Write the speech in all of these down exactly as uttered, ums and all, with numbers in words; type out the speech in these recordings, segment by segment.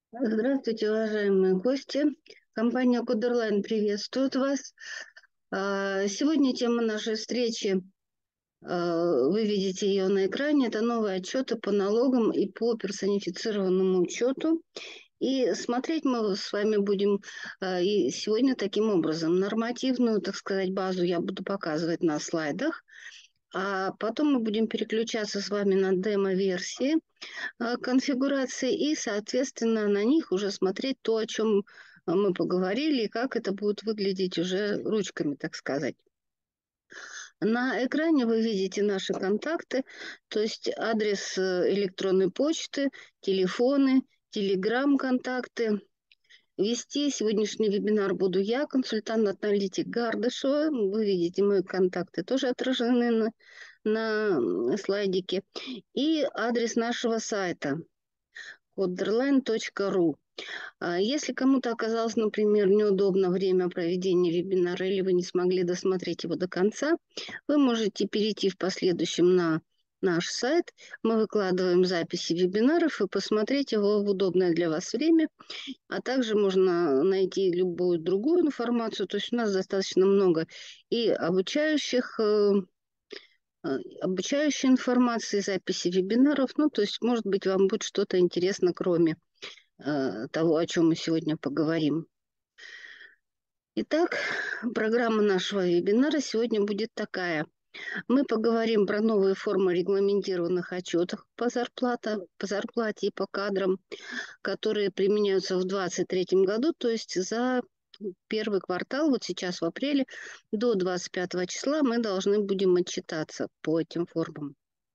Здравствуйте, уважаемые гости. Компания Кудерлайн приветствует вас. А, Сегодня тема нашей встречи, а, вы видите ее на экране, это новые отчеты по налогам и по персонифицированному учету. И смотреть мы с вами будем а, и сегодня таким образом. Нормативную, так сказать, базу я буду показывать на слайдах, а потом мы будем переключаться с вами на демо-версии а, конфигурации и, соответственно, на них уже смотреть то, о чем мы поговорили, и как это будет выглядеть уже ручками, так сказать. На экране вы видите наши контакты, то есть адрес э, электронной почты, телефоны, телеграм-контакты. Вести сегодняшний вебинар буду я, консультант-аналитик Гардышева. Вы видите, мои контакты тоже отражены на, на слайдике. И адрес нашего сайта кодерлайн точка ру. А Если кому-то оказалось, например, неудобно время проведения вебинара или вы не смогли досмотреть его до конца, вы можете перейти в последующем на наш сайт. Мы выкладываем записи вебинаров и посмотреть его в удобное для вас время. А также можно найти любую другую информацию. То есть у нас достаточно много и обучающих э, э, обучающей информации, записи вебинаров. Ну, то есть, может быть, вам будет что-то интересно, кроме э, того, о чем мы сегодня поговорим. Итак, программа нашего вебинара сегодня будет такая. Мы поговорим про новые формы регламентированных отчетов по зарплате, по зарплате и по кадрам, которые применяются в две тысячи двадцать третьем году, то есть за первый квартал, вот сейчас в апреле, до двадцать пятого числа мы должны будем отчитаться по этим формам.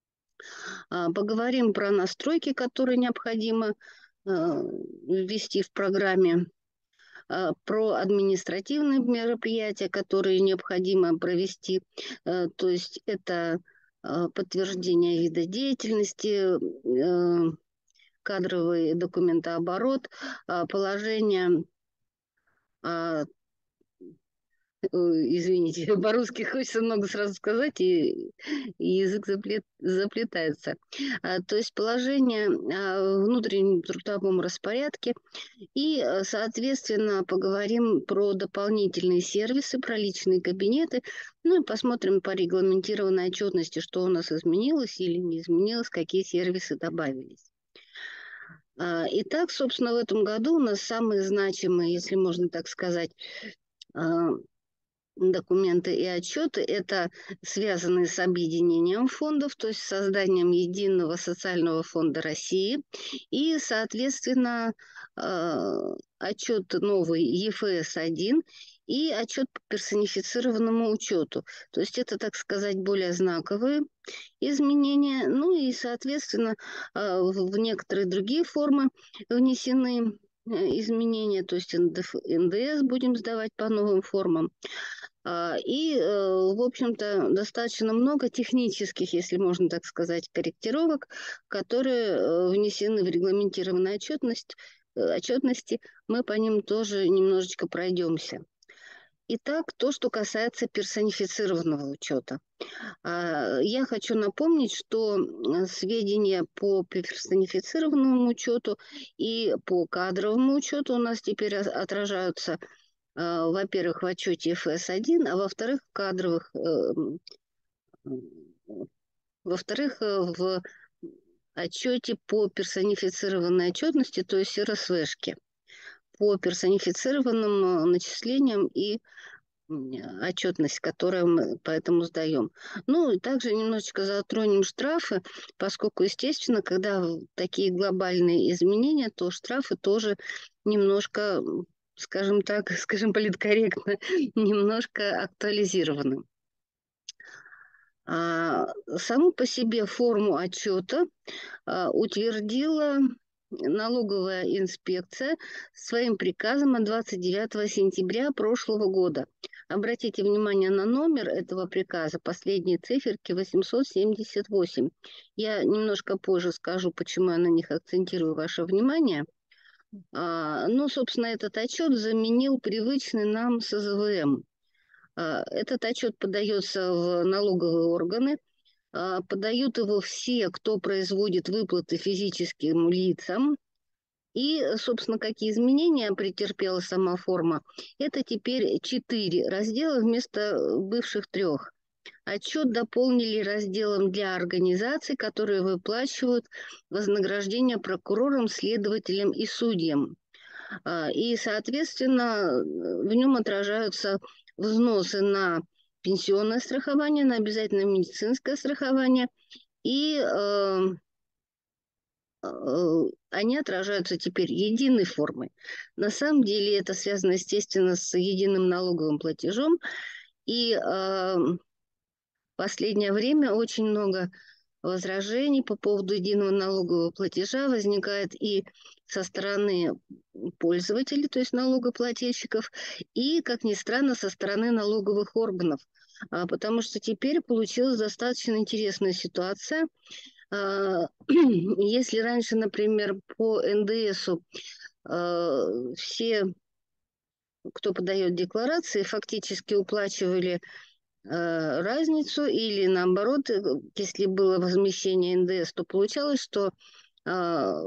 А, Поговорим про настройки, которые необходимо э, ввести в программе, а, про административные мероприятия, которые необходимо провести. Э, То есть это э, подтверждение вида деятельности, э, кадровый документооборот, а, положение а, Э, извините, по-русски хочется много сразу сказать, и, и язык заплет, заплетается. А, то есть положение о внутреннем трудовом распорядке. И, э, соответственно, поговорим про дополнительные сервисы, про личные кабинеты. Ну и посмотрим по регламентированной отчетности, что у нас изменилось или не изменилось, какие сервисы добавились. А, Итак, собственно, в этом году у нас самые значимые, если можно так сказать, а, документы и отчеты, это связанные с объединением фондов, то есть созданием единого социального фонда России и, соответственно, э, отчет новый ефс один и отчет по персонифицированному учету. То есть это, так сказать, более знаковые изменения. Ну и, соответственно, э, в в некоторые другие формы внесены э, изменения, то есть эн дэ эф эн дэ эс будем сдавать по новым формам. А, И, э, в общем-то, достаточно много технических, если можно так сказать, корректировок, которые э, внесены в регламентированную отчетность, э, отчетности. Мы по ним тоже немножечко пройдемся. Итак, то, что касается персонифицированного учета. А, Я хочу напомнить, что м, сведения по персонифицированному учету и по кадровому учету у нас теперь о- отражаются, а, во-первых, в отчете ефс один, а во-вторых, в кадровых, э, м, м, во-вторых, э, в отчете по персонифицированной отчетности, то есть эр эс вэ-шке, по персонифицированным э, начислениям и м, отчетность, которую мы поэтому сдаем. Ну, и также немножечко затронем штрафы, поскольку, естественно, когда в- такие глобальные изменения, то штрафы тоже немножко, м, скажем так, скажем политкорректно, немножко актуализированы. А, Саму по себе форму отчета а, утвердила налоговая инспекция своим приказом от двадцать девятого сентября прошлого года. Обратите внимание на номер этого приказа, последние циферки восемьсот семьдесят восемь. Я немножко позже скажу, почему я на них акцентирую ваше внимание. А, Ну, собственно, этот отчет заменил привычный нам эс зэ вэ эм. А, Этот отчет подается в налоговые органы. А, Подают его все, кто производит выплаты физическим лицам. И, собственно, какие изменения претерпела сама форма? Это теперь четыре раздела вместо бывших трех. Отчет дополнили разделом для организаций, которые выплачивают вознаграждение прокурорам, следователям и судьям. И, соответственно, в нем отражаются взносы на пенсионное страхование, на обязательное медицинское страхование, и э, э, они отражаются теперь единой формой. На самом деле это связано, естественно, с единым налоговым платежом, и э, в последнее время очень много возражений по поводу единого налогового платежа возникает и со стороны пользователей, то есть налогоплательщиков, и, как ни странно, со стороны налоговых органов. А, потому что теперь получилась достаточно интересная ситуация. А, если раньше, например, по эн дэ эсу а, все, кто подает декларации, фактически уплачивали э, разницу, или наоборот, э, если было возмещение эн дэ эс, то получалось, что э,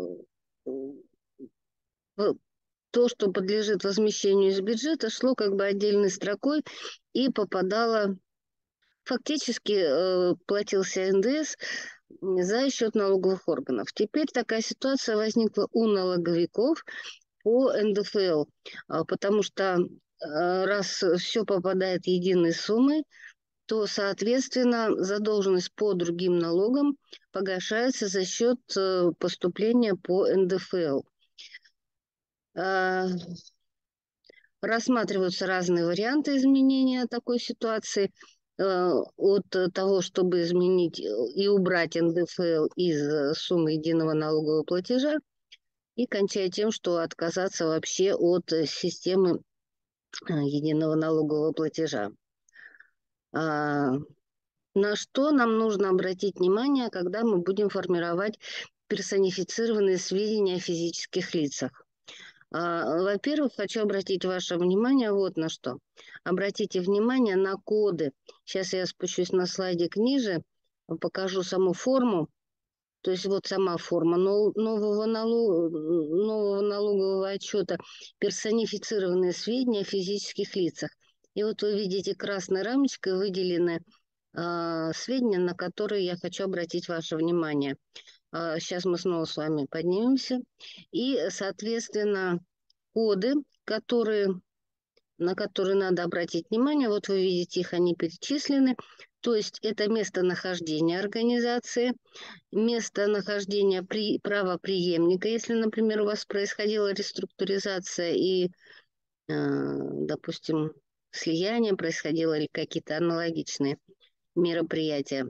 то, что подлежит возмещению из бюджета, шло как бы отдельной строкой и попадало, фактически э, платился эн дэ эс за счет налоговых органов. Теперь такая ситуация возникла у налоговиков по эн дэ эф эл, потому что раз все попадает единой суммой, то, соответственно, задолженность по другим налогам погашается за счет поступления по эн дэ эф эл. Рассматриваются разные варианты изменения такой ситуации, от того, чтобы изменить и убрать эн дэ эф эл из суммы единого налогового платежа, и кончая тем, что отказаться вообще от системы единого налогового платежа. На что нам нужно обратить внимание, когда мы будем формировать персонифицированные сведения о физических лицах? Во-первых, хочу обратить ваше внимание вот на что. Обратите внимание на коды. Сейчас я спущусь на слайдик ниже, покажу саму форму. То есть вот сама форма нового, налог, нового налогового отчета, персонифицированные сведения о физических лицах. И вот вы видите красной рамочкой выделены э, сведения, на которые я хочу обратить ваше внимание. Э, сейчас мы снова с вами поднимемся. И, соответственно, коды, которые, на которые надо обратить внимание, вот вы видите их, они перечислены. То есть это местонахождение организации, местонахождение при, правопреемника, если, например, у вас происходила реструктуризация и, э, допустим, слияние происходило или какие-то аналогичные мероприятия.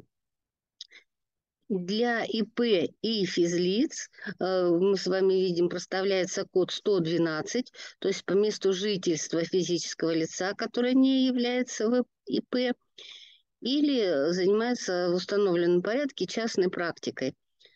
Для и пэ и физлиц э, мы с вами видим, проставляется код сто двенадцать, то есть по месту жительства физического лица, которое не является и пэ, или занимается в установленном порядке частной практикой.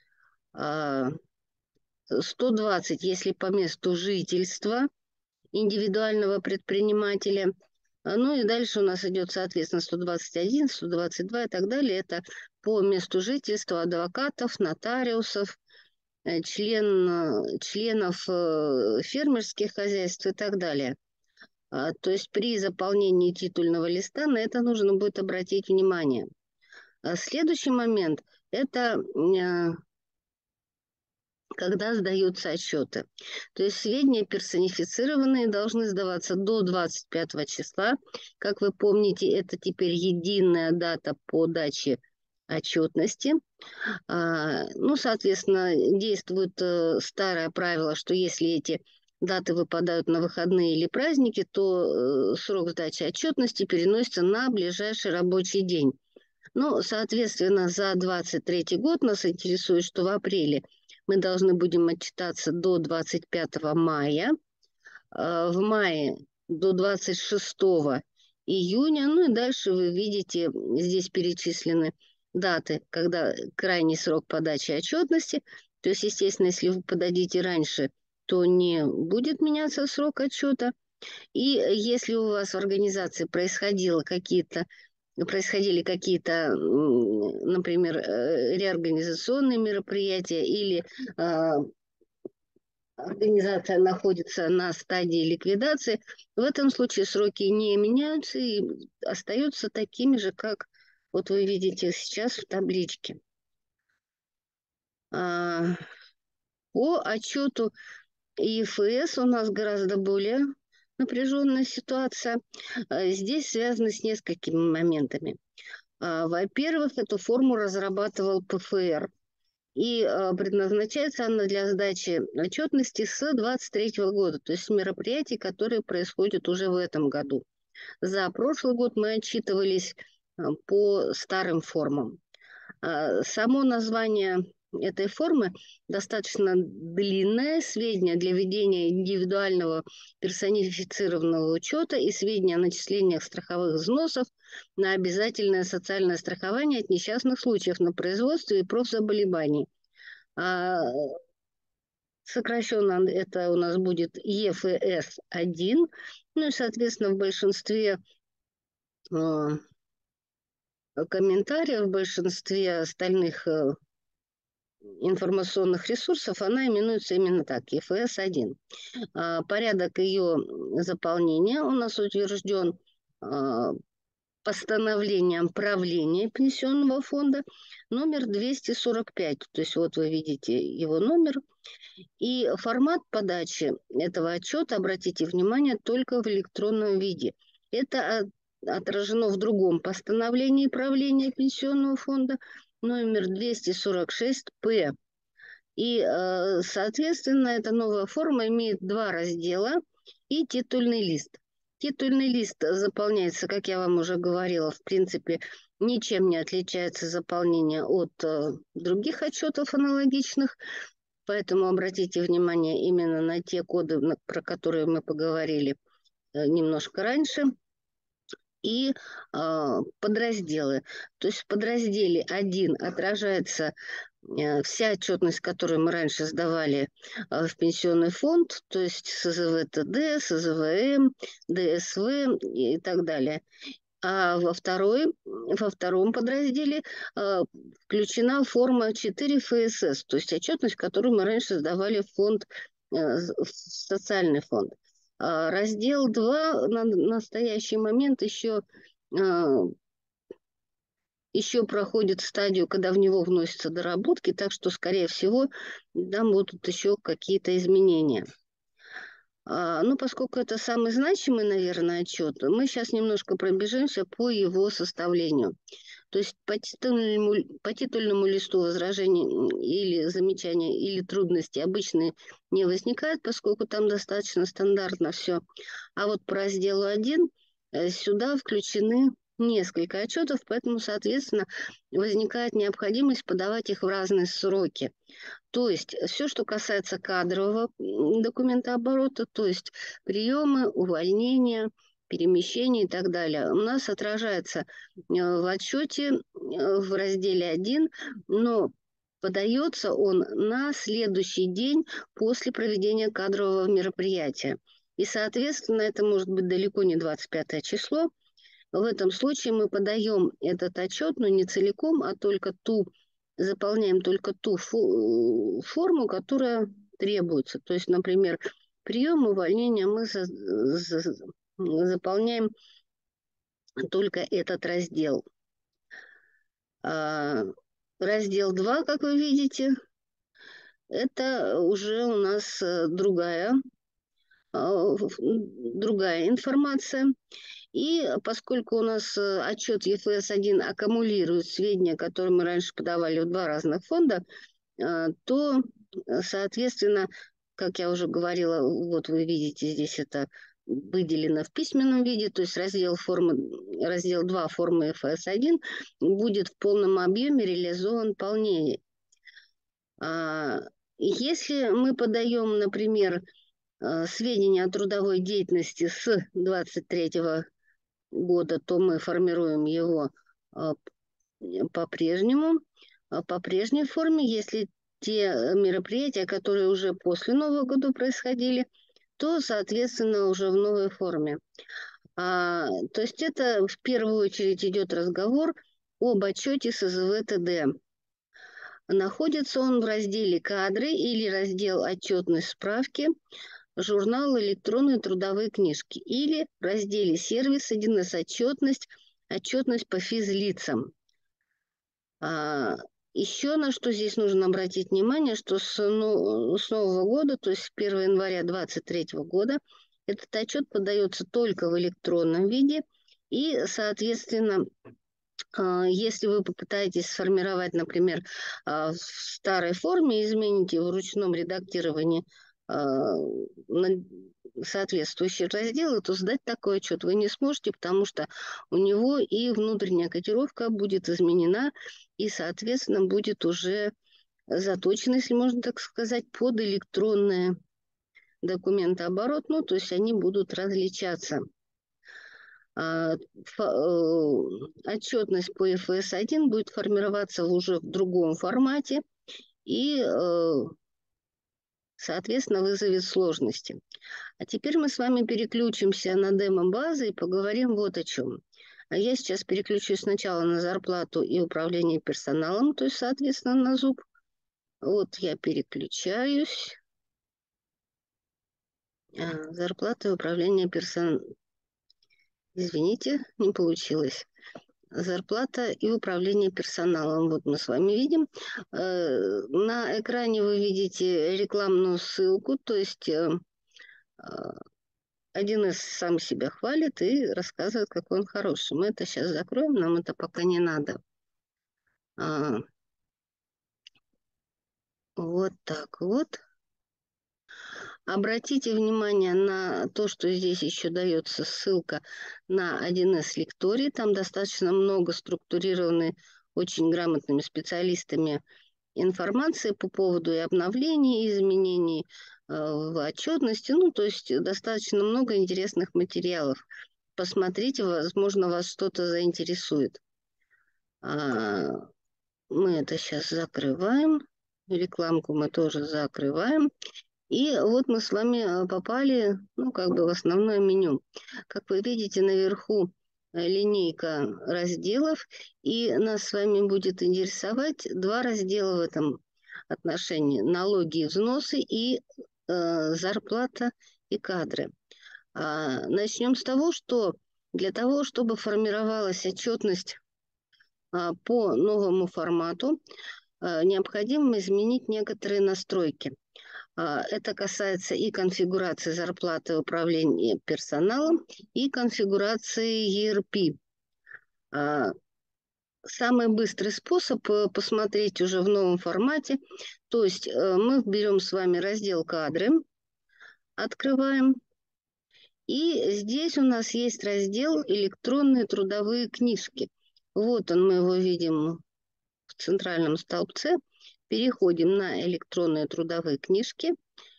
сто двадцать, если по месту жительства индивидуального предпринимателя. Ну и дальше у нас идет, соответственно, сто двадцать один, сто двадцать два и так далее. Это по месту жительства адвокатов, нотариусов, член, членов фермерских хозяйств и так далее. То есть при заполнении титульного листа на это нужно будет обратить внимание. Следующий момент – это когда сдаются отчеты. То есть сведения персонифицированные должны сдаваться до двадцать пятого числа. Как вы помните, это теперь единая дата по даче отчетности. Ну, соответственно, действует старое правило, что если эти даты выпадают на выходные или праздники, то срок сдачи отчетности переносится на ближайший рабочий день. Ну, соответственно, за двадцать третий год нас интересует, что в апреле мы должны будем отчитаться до двадцать пятого мая, в мае до двадцать шестого июня, ну и дальше вы видите, здесь перечислены даты, когда крайний срок подачи отчетности. То есть, естественно, если вы подадите раньше, то не будет меняться срок отчета. И если у вас в организации происходило какие-то происходили какие-то, например, реорганизационные мероприятия или организация находится на стадии ликвидации, в этом случае сроки не меняются и остаются такими же, как вот вы видите сейчас в табличке. А, По отчету ИФС у нас гораздо более напряженная ситуация. А, Здесь связано с несколькими моментами. А, Во-первых, эту форму разрабатывал ПФР. И а, предназначается она для сдачи отчетности с двадцать третьего года, то есть мероприятий, которые происходят уже в этом году. За прошлый год мы отчитывались а, по старым формам. А, Само название этой формы достаточно длинное, сведения для ведения индивидуального персонифицированного учета и сведения о начислениях страховых взносов на обязательное социальное страхование от несчастных случаев на производстве и профзаболеваний. А сокращенно это у нас будет ЕФС один. Ну и, соответственно, в большинстве э, комментариев, в большинстве остальных э, информационных ресурсов она именуется именно так, ЕФС один. А, порядок ее заполнения у нас утвержден а, постановлением правления пенсионного фонда номер двести сорок пять. То есть вот вы видите его номер. И формат подачи этого отчета, обратите внимание, только в электронном виде. Это отражено в другом постановлении правления пенсионного фонда номер двести сорок шесть П. И, э, соответственно, эта новая форма имеет два раздела и титульный лист. Титульный лист заполняется, как я вам уже говорила, в принципе, ничем не отличается заполнение от э, других отчетов аналогичных. Поэтому обратите внимание именно на те коды, про которые мы поговорили э, немножко раньше, и э, подразделы. То есть в подразделе один отражается э, вся отчетность, которую мы раньше сдавали э, в пенсионный фонд, то есть СЗВ-ТД, СЗВМ, ДСВ и так далее. А во, второй, во втором подразделе э, включена форма четыре ФСС, то есть отчетность, которую мы раньше сдавали в фонд, э, в социальный фонд. А раздел два на настоящий момент еще, э, еще проходит стадию, когда в него вносятся доработки, так что, скорее всего, там будут еще какие-то изменения. А, ну, поскольку это самый значимый, наверное, отчет, мы сейчас немножко пробежимся по его составлению. То есть по титульному, по титульному листу возражений или замечания, или трудности обычно не возникает, поскольку там достаточно стандартно все. А вот по разделу один э, сюда включены несколько отчетов, поэтому, соответственно, возникает необходимость подавать их в разные сроки. То есть все, что касается кадрового документооборота, то есть приемы, увольнения, перемещения и так далее, у нас отражается э, в отчете э, в разделе один, но подается он на следующий день после проведения кадрового мероприятия. И, соответственно, это может быть далеко не двадцать пятое число. В этом случае мы подаем этот отчет, но не целиком, а только ту заполняем только ту форму, которая требуется. То есть, например, прием увольнения мы за, за, заполняем только этот раздел. А раздел два, как вы видите, это уже у нас другая, другая информация. И поскольку у нас отчет ЕФС один аккумулирует сведения, которые мы раньше подавали в два разных фонда, то, соответственно, как я уже говорила, вот вы видите, здесь это выделено в письменном виде, то есть раздел, формы, раздел два формы ЕФС один будет в полном объеме реализован полнее. Если мы подаем, например, сведения о трудовой деятельности с двадцать третьего года, то мы формируем его по-прежнему, по прежней форме. Если те мероприятия, которые уже после Нового года происходили, то, соответственно, уже в новой форме. А, то есть это в первую очередь идет разговор об отчете СЗВ-ТД. Находится он в разделе «Кадры» или раздел «Отчетность справки», журнал «Электронные трудовые книжки» или в разделе «Сервис», один эс «Отчетность», «Отчетность по физлицам». А, еще на что здесь нужно обратить внимание, что с, ну, с нового года, то есть с первого января две тысячи двадцать третьего года, этот отчет подается только в электронном виде, и, соответственно, а, если вы попытаетесь сформировать, например, а, в старой форме, измените в ручном редактировании а, на- соответствующие разделы, то сдать такой отчет вы не сможете, потому что у него и внутренняя котировка будет изменена, и, соответственно, будет уже заточена, если можно так сказать, под электронный документооборот, ну, то есть они будут различаться. А, фа- э, Отчетность по эф эс один будет формироваться уже в другом формате и, э, соответственно, вызовет сложности. А теперь мы с вами переключимся на демо-базы и поговорим вот о чем. А я сейчас переключусь сначала на зарплату и управление персоналом, то есть, соответственно, на зуб. Вот я переключаюсь. А, Зарплата и управление персоналом. Извините, не получилось. Зарплата и управление персоналом. Вот мы с вами видим. Э, На экране вы видите рекламную ссылку, то есть э, один из сам себя хвалит и рассказывает, какой он хороший. Мы это сейчас закроем, нам это пока не надо. А, Вот так вот. Обратите внимание на то, что здесь еще дается ссылка на один эс лекторий. Там достаточно много структурированной, очень грамотными специалистами информации по поводу и обновлений, и изменений э, в отчетности. Ну, то есть достаточно много интересных материалов. Посмотрите, возможно, вас что-то заинтересует. А, Мы это сейчас закрываем. Рекламку мы тоже закрываем. И вот мы с вами э, попали, ну, как бы в основное меню. Как вы видите, наверху э, линейка разделов, и нас с вами будет интересовать два раздела в этом отношении. Налоги и взносы и э, зарплата и кадры. А, начнем с того, что для того, чтобы формировалась отчетность а, по новому формату, а, необходимо изменить некоторые настройки. А, Это касается и конфигурации зарплаты управления персоналом, и конфигурации и эр пи. А, Самый быстрый способ э, посмотреть уже в новом формате, то есть э, мы берем с вами раздел «Кадры», открываем, и здесь у нас есть раздел «Электронные трудовые книжки». Вот он, мы его видим в центральном столбце. Переходим на электронные трудовые книжки.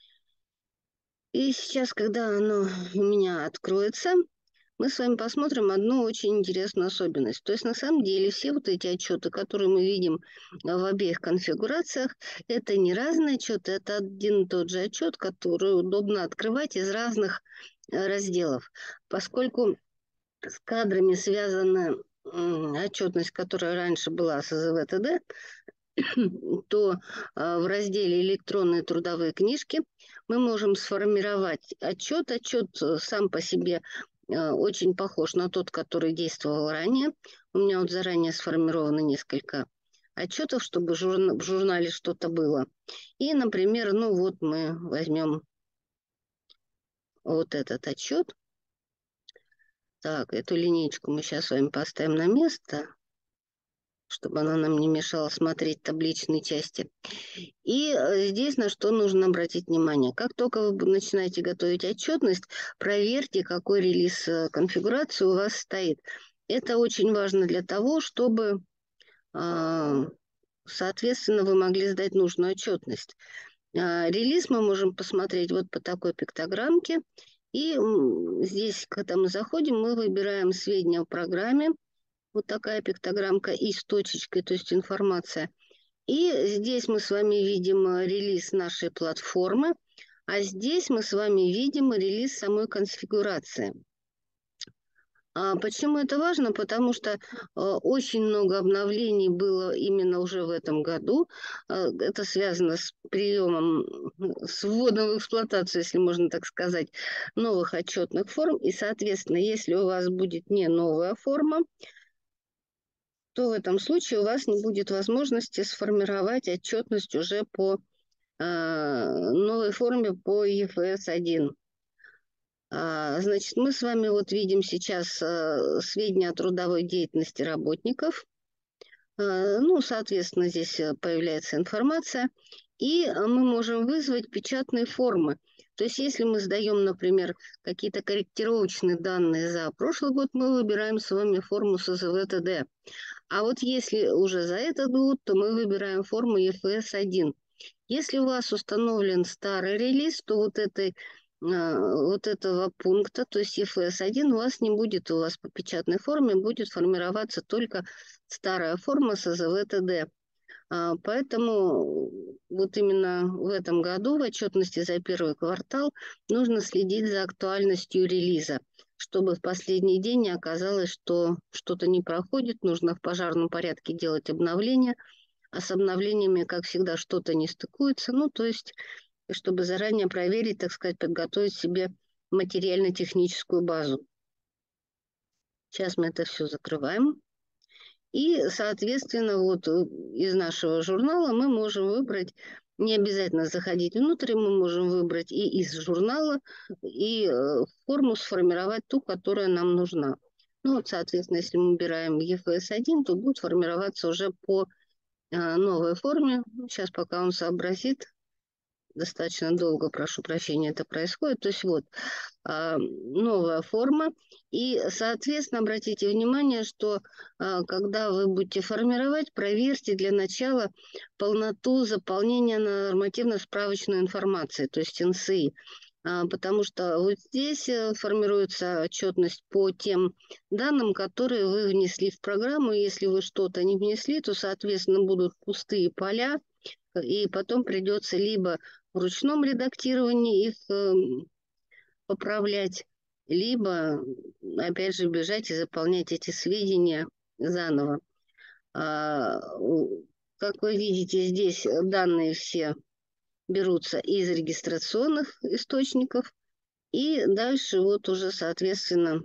И сейчас, когда оно у меня откроется, мы с вами посмотрим одну очень интересную особенность. То есть, на самом деле, все вот эти отчеты, которые мы видим в обеих конфигурациях, это не разные отчеты, это один и тот же отчет, который удобно открывать из разных э, разделов. Поскольку с кадрами связана м, отчетность, которая раньше была с зэ вэ тэ дэ, то а, в разделе «Электронные трудовые книжки» мы можем сформировать отчет. Отчет э, сам по себе э, очень похож на тот, который действовал ранее. У меня вот заранее сформировано несколько отчетов, чтобы журна- в журнале что-то было. И, например, ну вот мы возьмем вот этот отчет. Так, эту линейку мы сейчас с вами поставим на место, чтобы она нам не мешала смотреть табличные части. И э, здесь на что нужно обратить внимание. Как только вы начинаете готовить отчетность, проверьте, какой релиз э, конфигурации у вас стоит. Это очень важно для того, чтобы, а, соответственно, вы могли сдать нужную отчетность. А, Релиз мы можем посмотреть вот по такой пиктограммке. И м, здесь, когда мы заходим, мы выбираем сведения о программе. Вот такая пиктограммка и с точечкой, то есть информация. И здесь мы с вами видим э, релиз нашей платформы, а здесь мы с вами видим релиз самой конфигурации. А почему это важно? Потому что э, очень много обновлений было именно уже в этом году. Э, это связано с приемом, с вводом в эксплуатацию, если можно так сказать, новых отчетных форм. И, соответственно, если у вас будет не новая форма, то в этом случае у вас не будет возможности сформировать отчетность уже по э, новой форме по и эф эс один. А, Значит, мы с вами вот видим сейчас э, сведения о трудовой деятельности работников. Э, Ну, соответственно, здесь э, появляется информация. И э, мы можем вызвать печатные формы. То есть, если мы сдаем, например, какие-то корректировочные данные за прошлый год, мы выбираем с вами форму эс зэ вэ тэ дэ. А вот если уже за этот год, то мы выбираем форму и эф эс один. Если у вас установлен старый релиз, то вот, этой, а, вот этого пункта, то есть и эф эс один, у вас не будет, у вас по печатной форме будет формироваться только старая форма эс зэ вэ тэ дэ. А, Поэтому вот именно в этом году в отчетности за первый квартал нужно следить за актуальностью релиза, чтобы в последний день не оказалось, что что-то не проходит, нужно в пожарном порядке делать обновления, а с обновлениями, как всегда, что-то не стыкуется. Ну, то есть, чтобы заранее проверить, так сказать, подготовить себе материально-техническую базу. Сейчас мы это все закрываем. И, соответственно, вот э, из нашего журнала мы можем выбрать, не обязательно заходить внутрь, мы можем выбрать и из журнала, и э, форму сформировать ту, которая нам нужна. Ну вот, соответственно, если мы выбираем и эф эс один, то будет формироваться уже по э, новой форме. Сейчас пока он сообразит, достаточно долго, прошу прощения, это происходит. То есть вот а, новая форма. И, соответственно, обратите внимание, что а, когда вы будете формировать, проверьте для начала полноту заполнения нормативно-справочной информации, то есть эн эс и. А, Потому что вот здесь э, формируется отчетность по тем данным, которые вы внесли в программу. Если вы что-то не внесли, то, соответственно, будут пустые поля, и потом придется либо в ручном редактировании их эм, поправлять, либо, опять же, бежать и заполнять эти сведения заново. А, у- Как вы видите, здесь данные все берутся из регистрационных источников, и дальше вот уже, соответственно,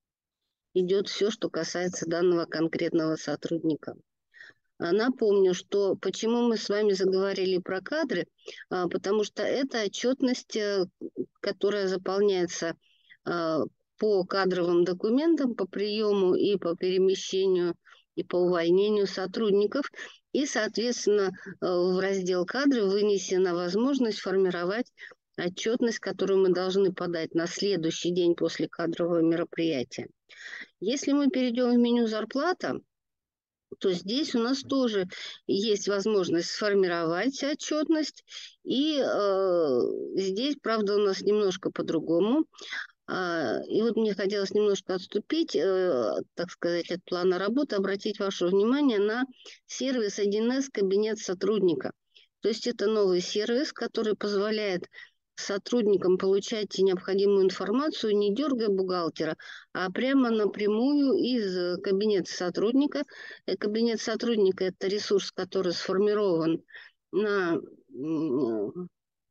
идет все, что касается данного конкретного сотрудника. А, Напомню, что почему мы с вами заговорили про кадры, а, потому что это отчетность, э, которая заполняется а, по кадровым документам, по приему и по перемещению и по увольнению сотрудников. И, соответственно, э, в раздел кадры вынесена возможность формировать отчетность, которую мы должны подать на следующий день после кадрового мероприятия. Если мы перейдем в меню «Зарплата», то здесь у нас тоже есть возможность сформировать отчетность. И э, здесь, правда, у нас немножко по-другому. А, и вот мне хотелось немножко отступить, э, так сказать, от плана работы, обратить ваше внимание на сервис один эс «Кабинет сотрудника». То есть это новый сервис, который позволяет сотрудникам получать необходимую информацию, не дергая бухгалтера, а прямо напрямую из э, кабинета сотрудника. Э, Кабинет сотрудника – это ресурс, который сформирован на м,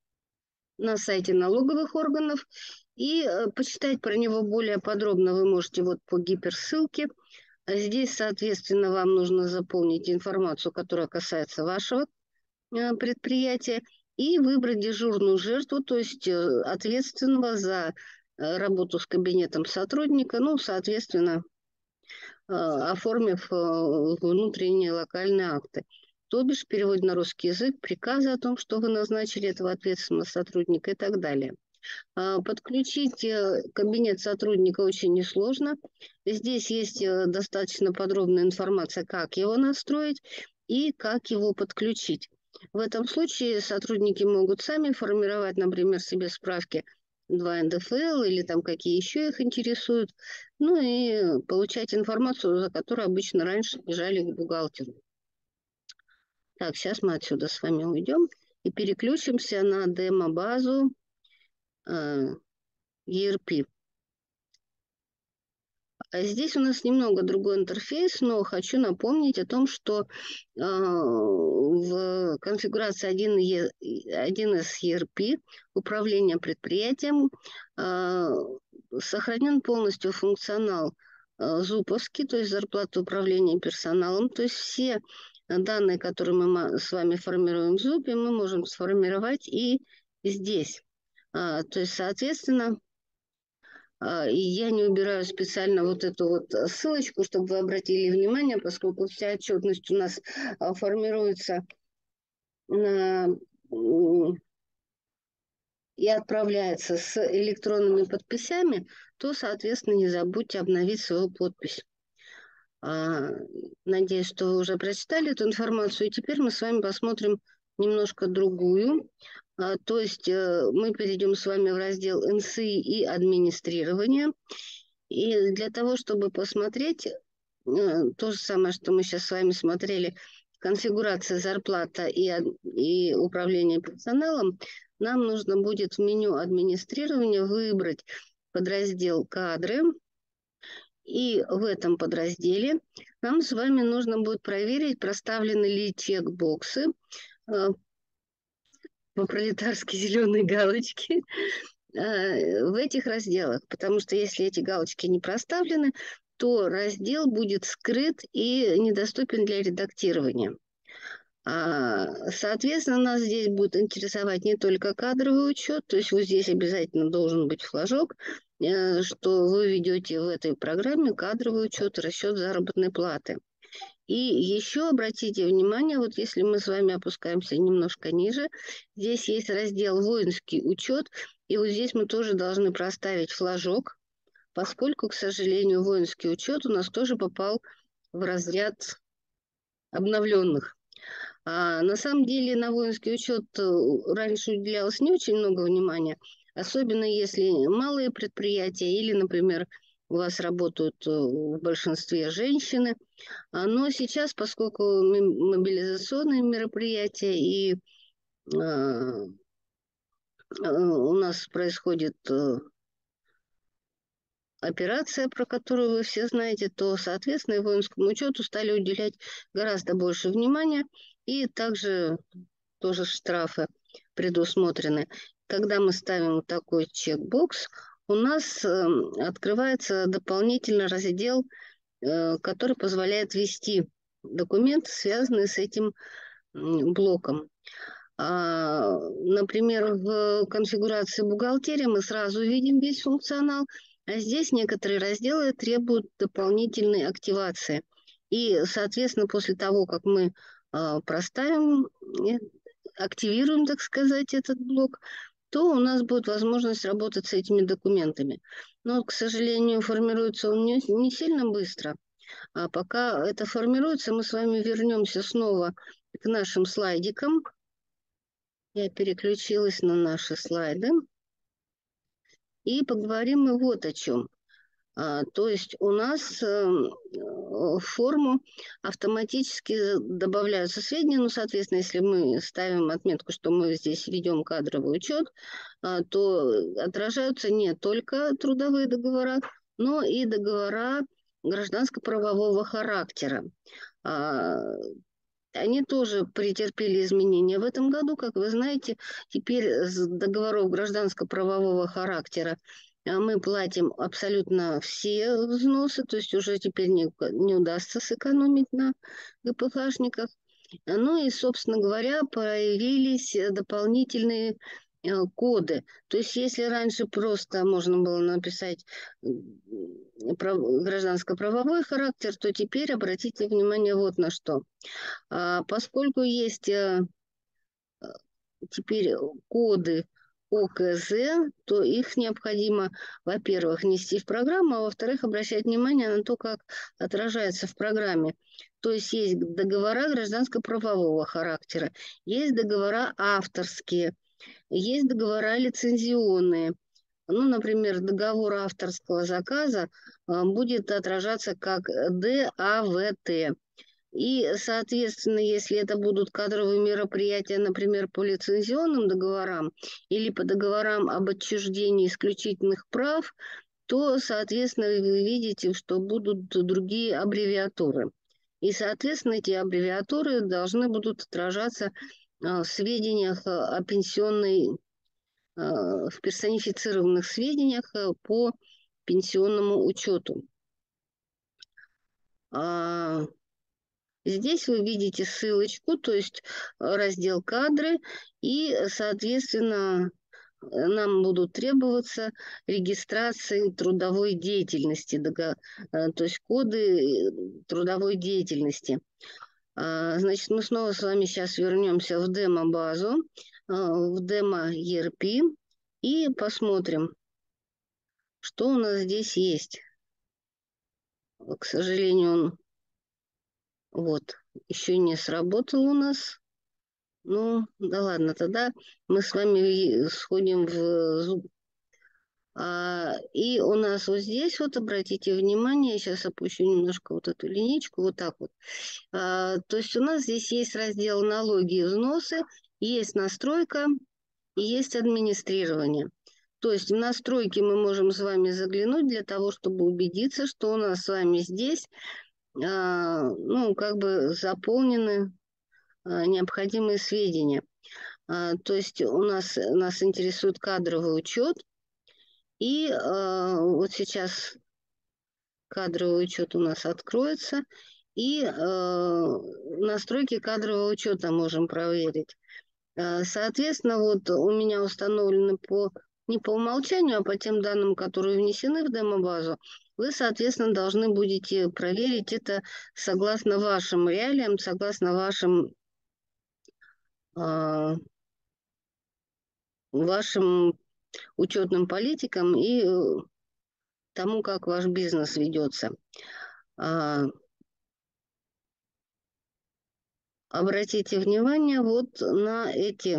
на сайте налоговых органов. И э, почитать про него более подробно вы можете вот по гиперссылке. А Здесь, соответственно, вам нужно заполнить информацию, которая касается вашего э, предприятия, и выбрать дежурную жертву, то есть э, ответственного за э, работу с кабинетом сотрудника, ну, соответственно, э, оформив э, внутренние локальные акты. То бишь, в переводе на русский язык, приказы о том, что вы назначили этого ответственного сотрудника и так далее. А, Подключить э, кабинет сотрудника очень несложно. Здесь есть э, достаточно подробная информация, как его настроить и как его подключить. В этом случае сотрудники могут сами формировать, например, себе справки два эн дэ эф эл или там какие еще их интересуют, ну и получать информацию, за которую обычно раньше бежали к бухгалтеру. Так, сейчас мы отсюда с вами уйдем и переключимся на демо-базу э, и эр пи. А здесь у нас немного другой интерфейс, но хочу напомнить о том, что э, в конфигурации один эс и эр пи управления предприятием э, сохранен полностью функционал э, зуповский, то есть зарплата управления персоналом. То есть все данные, которые мы с вами формируем в зупе, мы можем сформировать и здесь. А, то есть, соответственно, и я не убираю специально вот эту вот ссылочку, чтобы вы обратили внимание, поскольку вся отчетность у нас формируется на, и отправляется с электронными подписями, то, соответственно, не забудьте обновить свою подпись. Надеюсь, что вы уже прочитали эту информацию. И теперь мы с вами посмотрим немножко другую. То есть мы перейдем с вами в раздел эн эс и и администрирование. И для того, чтобы посмотреть то же самое, что мы сейчас с вами смотрели, конфигурация зарплата и, и управление персоналом, нам нужно будет в меню администрирования выбрать подраздел «Кадры». И в этом подразделе нам с вами нужно будет проверить, проставлены ли чекбоксы по-пролетарски зеленой галочки в этих разделах. Потому что если эти галочки не проставлены, то раздел будет скрыт и недоступен для редактирования. Соответственно, нас здесь будет интересовать не только кадровый учет, то есть вот здесь обязательно должен быть флажок, что вы ведете в этой программе кадровый учет, расчет заработной платы. И еще обратите внимание, вот если мы с вами опускаемся немножко ниже, здесь есть раздел «Воинский учет», и вот здесь мы тоже должны проставить флажок, поскольку, к сожалению, воинский учет у нас тоже попал в разряд обновленных. А на самом деле на воинский учет раньше уделялось не очень много внимания, особенно если малые предприятия или, например, у вас работают в большинстве женщины. Но сейчас, поскольку мобилизационные мероприятия и э, у нас происходит операция, про которую вы все знаете, то, соответственно, и воинскому учету стали уделять гораздо больше внимания. И также тоже штрафы предусмотрены. Когда мы ставим вот такой чекбокс, у нас э, открывается дополнительный раздел, э, который позволяет ввести документы, связанные с этим э, блоком. А, например, в конфигурации бухгалтерии мы сразу видим весь функционал, а здесь некоторые разделы требуют дополнительной активации. И, соответственно, после того, как мы э, проставим, активируем, так сказать, этот блок, то у нас будет возможность работать с этими документами. Но, к сожалению, формируется он не, не сильно быстро. А пока это формируется, мы с вами вернемся снова к нашим слайдикам. Я переключилась на наши слайды. И поговорим мы вот о чем. А, то есть у нас э, в форму автоматически добавляются сведения, ну, соответственно, если мы ставим отметку, что мы здесь ведем кадровый учет, а, то отражаются не только трудовые договора, но и договора гражданско-правового характера. А, они тоже претерпели изменения в этом году. Как вы знаете, теперь с договоров гражданско-правового характера мы платим абсолютно все взносы, то есть уже теперь не, не удастся сэкономить на ГПХшниках. Ну и, собственно говоря, появились дополнительные коды. То есть если раньше просто можно было написать гражданско-правовой характер, то теперь обратите внимание вот на что. А поскольку есть теперь коды о ка зэ, то их необходимо, во-первых, нести в программу, а во-вторых, обращать внимание на то, как отражается в программе. То есть есть договора гражданско-правового характера, есть договора авторские, есть договора лицензионные. Ну, например, договор авторского заказа будет отражаться как дэ а вэ тэ. И, соответственно, если это будут кадровые мероприятия, например, по лицензионным договорам или по договорам об отчуждении исключительных прав, то, соответственно, вы видите, что будут другие аббревиатуры. И, соответственно, эти аббревиатуры должны будут отражаться а, в сведениях а, о пенсионной, а, в персонифицированных сведениях а, по пенсионному учету. А, Здесь вы видите ссылочку, то есть э, раздел «Кадры», и, соответственно, э, нам будут требоваться регистрации трудовой деятельности, дого- э, то есть коды э, трудовой деятельности. А, Значит, мы снова с вами сейчас вернемся в демо-базу, а, в демо-и эр пи, и посмотрим, что у нас здесь есть. К сожалению, он вот еще не сработал у нас. Ну, да ладно, тогда мы с вами сходим в зуб. А, и у нас вот здесь вот, обратите внимание, я сейчас опущу немножко вот эту линейку, вот так вот. А, то есть у нас здесь есть раздел налоги и взносы, есть настройка и есть администрирование. То есть в настройки мы можем с вами заглянуть для того, чтобы убедиться, что у нас с вами здесь, а, ну, как бы заполнены а, необходимые сведения. А, То есть у нас, нас интересует кадровый учет, и а, вот сейчас кадровый учет у нас откроется, и а, настройки кадрового учета можем проверить. А, Соответственно, вот у меня установлены по не по умолчанию, а по тем данным, которые внесены в демобазу, вы, соответственно, должны будете проверить это согласно вашим реалиям, согласно вашим, а, вашим учетным политикам и э, тому, как ваш бизнес ведется. А, Обратите внимание вот на эти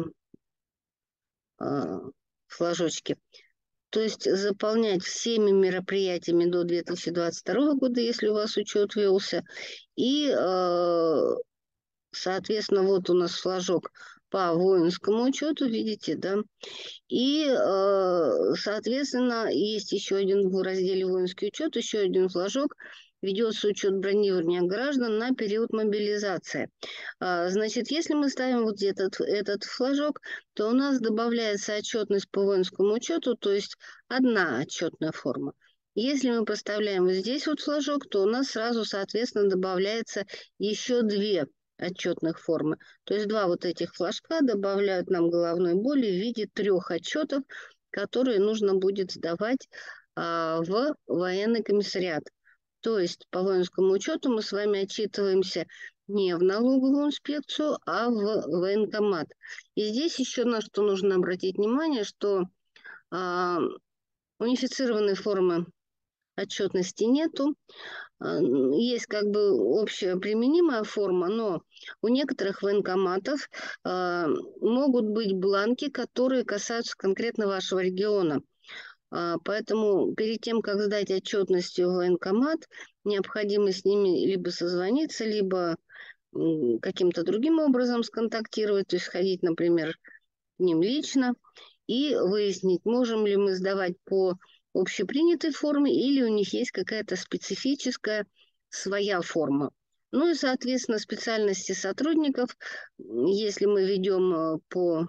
а, флажочки. То есть заполнять всеми мероприятиями до две тысячи двадцать второго года, если у вас учет велся. И, а, соответственно, вот у нас флажок по воинскому учету, видите, да? И, э, соответственно, есть еще один в разделе «Воинский учет», еще один флажок. Ведется учет бронирования граждан на период мобилизации. А, Значит, если мы ставим вот этот, этот флажок, то у нас добавляется отчетность по воинскому учету, то есть одна отчетная форма. Если мы поставляем вот здесь вот флажок, то у нас сразу, соответственно, добавляется еще две отчетных формы. То есть два вот этих флажка добавляют нам головной боли в виде трех отчетов, которые нужно будет сдавать а, в военный комиссариат. То есть по воинскому учету мы с вами отчитываемся не в налоговую инспекцию, а в военкомат. И здесь еще на что нужно обратить внимание, что а, унифицированной формы отчетности нету. А, Есть как бы общая применимая форма, но у некоторых военкоматов а, могут быть бланки, которые касаются конкретно вашего региона. А, Поэтому перед тем, как сдать отчетность в военкомат, необходимо с ними либо созвониться, либо м, каким-то другим образом сконтактировать, то есть сходить, например, к ним лично и выяснить, можем ли мы сдавать по общепринятой форме или у них есть какая-то специфическая своя форма. Ну и, соответственно, специальности сотрудников, м, если мы ведем э, по,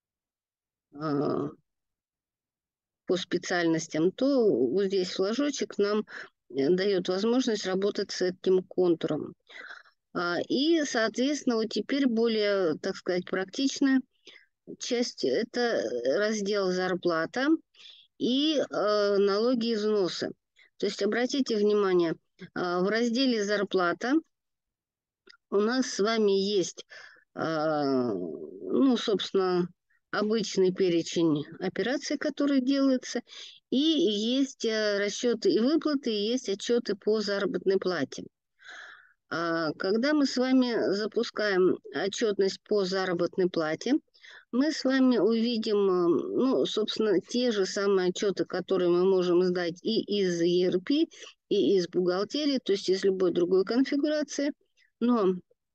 а, по специальностям, то вот здесь флажочек нам э, дает возможность работать с этим контуром. А, И, соответственно, вот теперь более, так сказать, практичная часть– это раздел «Зарплата» и э, налоги и взносы. То есть обратите внимание, э, в разделе «Зарплата» у нас с вами есть, э, ну, собственно, обычный перечень операций, которые делаются, и есть э, расчеты и выплаты, и есть отчеты по заработной плате. А Когда мы с вами запускаем отчетность по заработной плате, мы с вами увидим, э, ну, собственно, те же самые отчеты, которые мы можем сдать и из и эр пи, и из бухгалтерии, то есть из любой другой конфигурации. Но,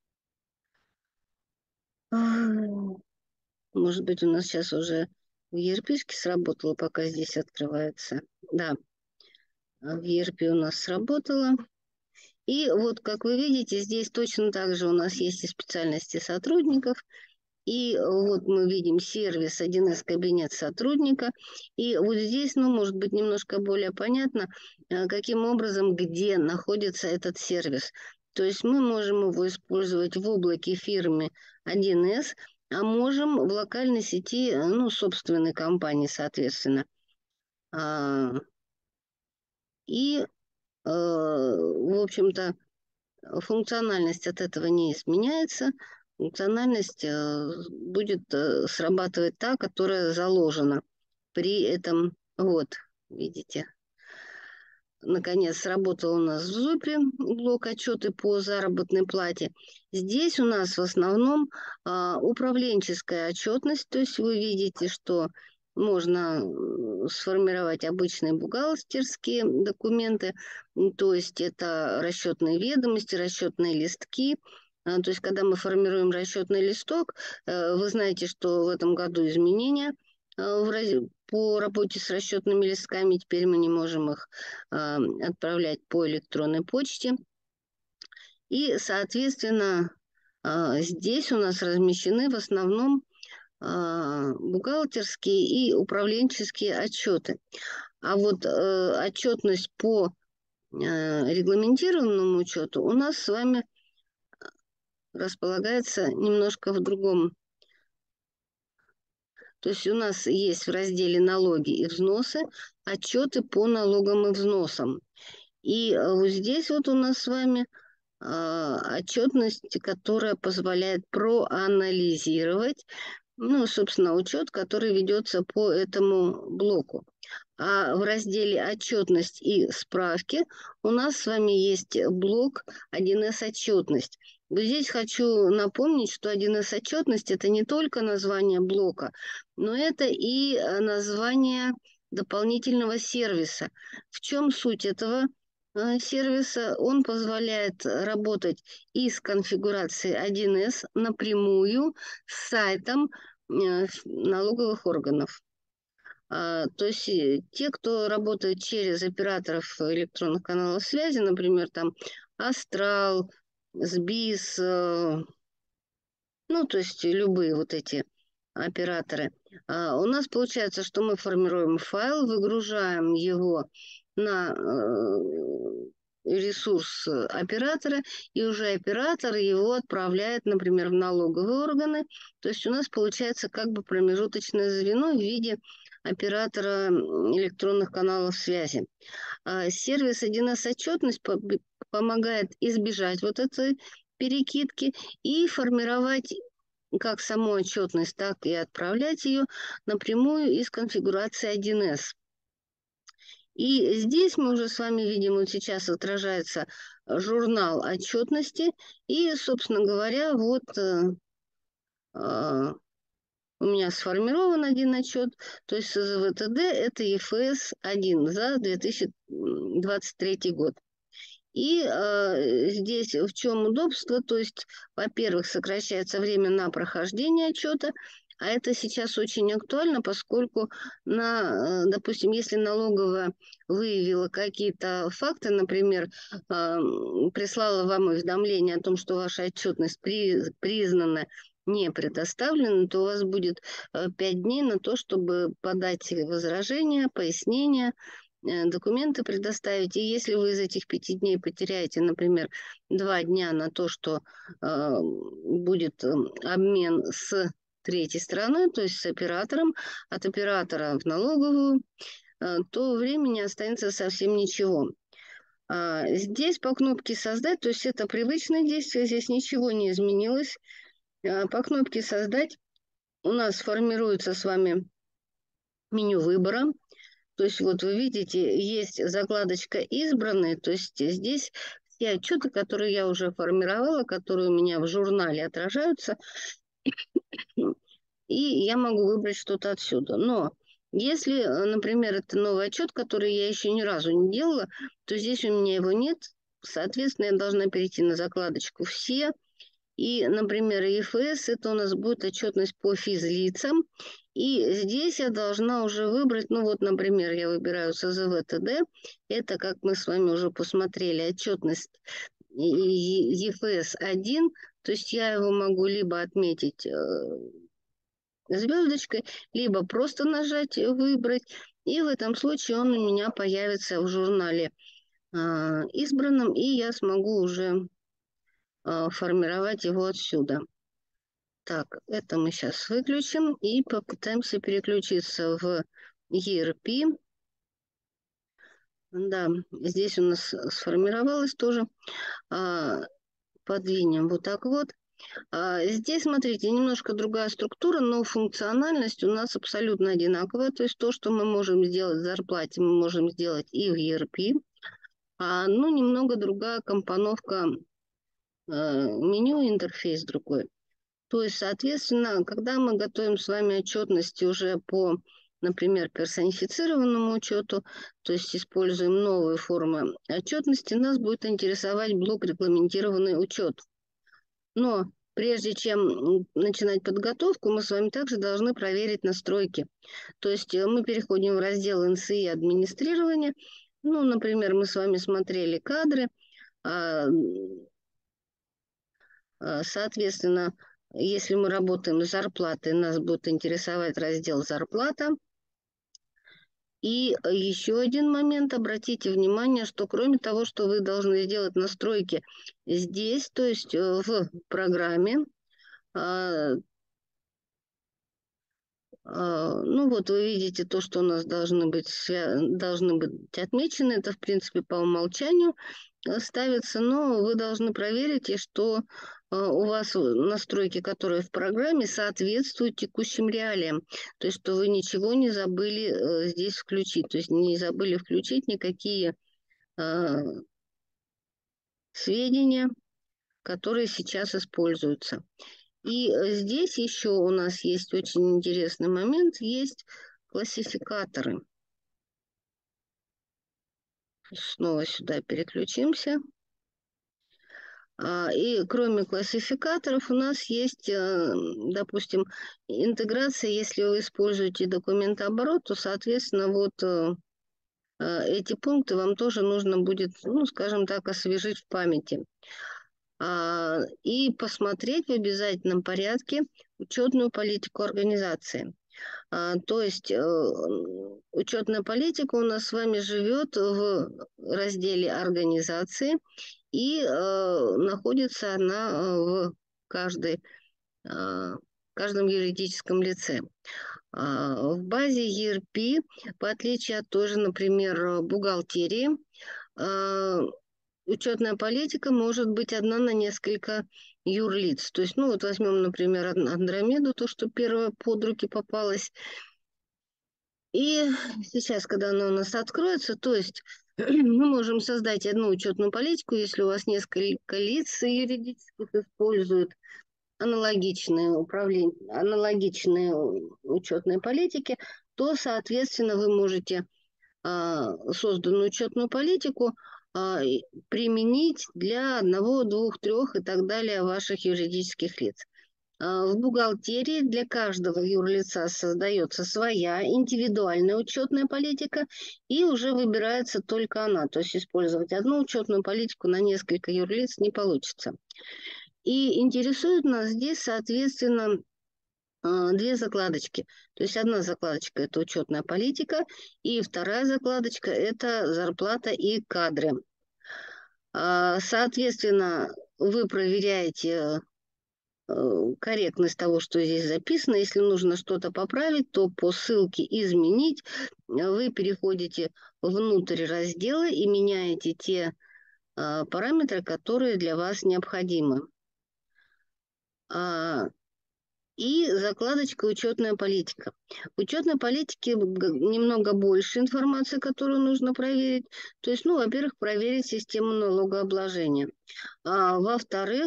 а, может быть, у нас сейчас уже в и эр пи-шке сработало, пока здесь открывается. Да. в и эр пи у нас сработало. И вот, как вы видите, здесь точно так же у нас есть и специальности сотрудников. И вот мы видим сервис один эс кабинет сотрудника. И вот здесь, ну, может быть, немножко более понятно, э, каким образом, где находится этот сервис. То есть мы можем его использовать в облаке фирмы один эс, а можем в локальной сети, э, ну, собственной компании, соответственно. А, И, э, в общем-то, функциональность от этого не изменяется. Функциональность э, будет э, срабатывать та, которая заложена при этом. Вот, видите. Наконец, сработал у нас в зупе блок отчеты по заработной плате. Здесь у нас в основном а, управленческая отчетность, то есть вы видите, что можно м, сформировать обычные бухгалтерские документы, м, то есть это расчетные ведомости, расчетные листки. А, То есть, когда мы формируем расчетный листок, э, вы знаете, что в этом году изменения э, в раз- по работе с расчетными листками. Теперь мы не можем их а, отправлять по электронной почте. И, соответственно, а, здесь у нас размещены в основном а, бухгалтерские и управленческие отчеты. А вот э, отчетность по э, регламентированному учету у нас с вами располагается немножко в другом. То есть у нас есть в разделе «Налоги и взносы» отчеты по налогам и взносам. И э, вот здесь вот у нас с вами а, отчетность, которая позволяет проанализировать, ну, собственно, учет, который ведется по этому блоку. А в разделе «Отчетность и справки» у нас с вами есть блок один эс отчетность. Вот здесь хочу напомнить, что один эс отчетность – это не только название блока, но это и э, название дополнительного сервиса. В чем суть этого э, сервиса? Он позволяет работать из конфигурации один эс напрямую с сайтом э, налоговых органов. А, то есть э, те, кто работает через операторов электронных каналов связи, например, там Астрал, Сбис, э, ну, то есть любые вот эти операторы. А, у нас получается, что мы формируем файл, выгружаем его на э, ресурс оператора, и уже оператор его отправляет, например, в налоговые органы. То есть у нас получается как бы промежуточное звено в виде оператора электронных каналов связи. А сервис один эс отчетность помогает избежать вот этой перекидки и формировать как саму отчетность, так и отправлять ее напрямую из конфигурации один эс. И здесь мы уже с вами видим, вот сейчас отражается журнал отчетности. И, собственно говоря, вот э, э, у меня сформирован один отчет, то есть эс вэ тэ дэ это и эф эс один за две тысячи двадцать третий год. И э, здесь в чем удобство, то есть, во-первых, сокращается время на прохождение отчета, а это сейчас очень актуально, поскольку, на, э, допустим, если налоговая выявила какие-то факты, например, э, прислала вам уведомление о том, что ваша отчетность при, признана не предоставлена, то у вас будет э, пять дней на то, чтобы подать возражения, пояснения, э, документы предоставить. И если вы из этих пяти дней потеряете, например, два дня на то, что э, будет э, обмен с третьей стороной, то есть с оператором, от оператора в налоговую, э, то времени останется совсем ничего. А здесь по кнопке «Создать», то есть это привычное действие, здесь ничего не изменилось. А по кнопке «Создать» у нас формируется с вами меню выбора. То есть вот вы видите, есть закладочка «Избранные», то есть здесь все отчеты, которые я уже формировала, которые у меня в журнале отражаются, и я могу выбрать что-то отсюда. Но если, например, это новый отчет, который я еще ни разу не делала, то здесь у меня его нет. Соответственно, я должна перейти на закладочку «Все». И, например, и эф эс – это у нас будет отчетность по физлицам. И здесь я должна уже выбрать, ну вот, например, я выбираю эс зэ вэ тэ дэ. Это, как мы с вами уже посмотрели, отчетность и эф эс один. То есть я его могу либо отметить звездочкой, либо просто нажать «Выбрать». И в этом случае он у меня появится в журнале избранном, и я смогу уже формировать его отсюда. Так, это мы сейчас выключим и попытаемся переключиться в и эр пи. Да, здесь у нас сформировалось тоже. Подвинем вот так вот. Здесь, смотрите, немножко другая структура, но функциональность у нас абсолютно одинаковая. То есть то, что мы можем сделать в зарплате, мы можем сделать и в и эр пи. А, ну, немного другая компоновка меню, интерфейс другой. То есть, соответственно, когда мы готовим с вами отчетности уже по, например, персонифицированному учету, то есть используем новые формы отчетности, нас будет интересовать блок регламентированный учет. Но прежде чем начинать подготовку, мы с вами также должны проверить настройки. То есть мы переходим в раздел эн эс и администрирование. Ну, например, мы с вами смотрели кадры. Соответственно, если мы работаем с зарплатой, нас будет интересовать раздел «Зарплата». И еще один момент, обратите внимание, что кроме того, что вы должны сделать настройки здесь, то есть в программе, ну вот вы видите то, что у нас должны быть, должны быть отмечены, это в принципе по умолчанию ставится, но вы должны проверить, и что у вас настройки, которые в программе, соответствуют текущим реалиям. То есть, что вы ничего не забыли здесь включить. То есть, не забыли включить никакие э, сведения, которые сейчас используются. И здесь еще у нас есть очень интересный момент, есть классификаторы. Снова сюда переключимся. И кроме классификаторов у нас есть, допустим, интеграция. Если вы используете документооборот, то, соответственно, вот эти пункты вам тоже нужно будет, ну, скажем так, освежить в памяти. И посмотреть в обязательном порядке учетную политику организации. То есть учетная политика у нас с вами живет в разделе организации, и э, находится она в каждой, э, каждом юридическом лице. В базе и эр пи, в отличие от той же, например, бухгалтерии, учетная политика может быть одна на несколько юрлиц. То есть, ну вот возьмем, например, Андромеду, то, что первое под руки попалось. И сейчас, когда она у нас откроется, то есть мы можем создать одну учетную политику, если у вас несколько лиц юридических используют аналогичные управления, аналогичные учетные политики, то, соответственно, вы можете а, созданную учетную политику а, применить для одного, двух, трех и так далее ваших юридических лиц. В бухгалтерии для каждого юрлица создается своя индивидуальная учетная политика, и уже выбирается только она. То есть использовать одну учетную политику на несколько юрлиц не получится. И интересует нас здесь, соответственно, две закладочки. То есть одна закладочка – это учетная политика, и вторая закладочка – это зарплата и кадры. Соответственно, вы проверяете корректность того, что здесь записано. Если нужно что-то поправить, то по ссылке «Изменить» вы переходите внутрь раздела и меняете те а, параметры, которые для вас необходимы. А, и закладочка «Учетная политика». В учетной политике немного больше информации, которую нужно проверить. То есть, ну, во-первых, проверить систему налогообложения. А, во-вторых,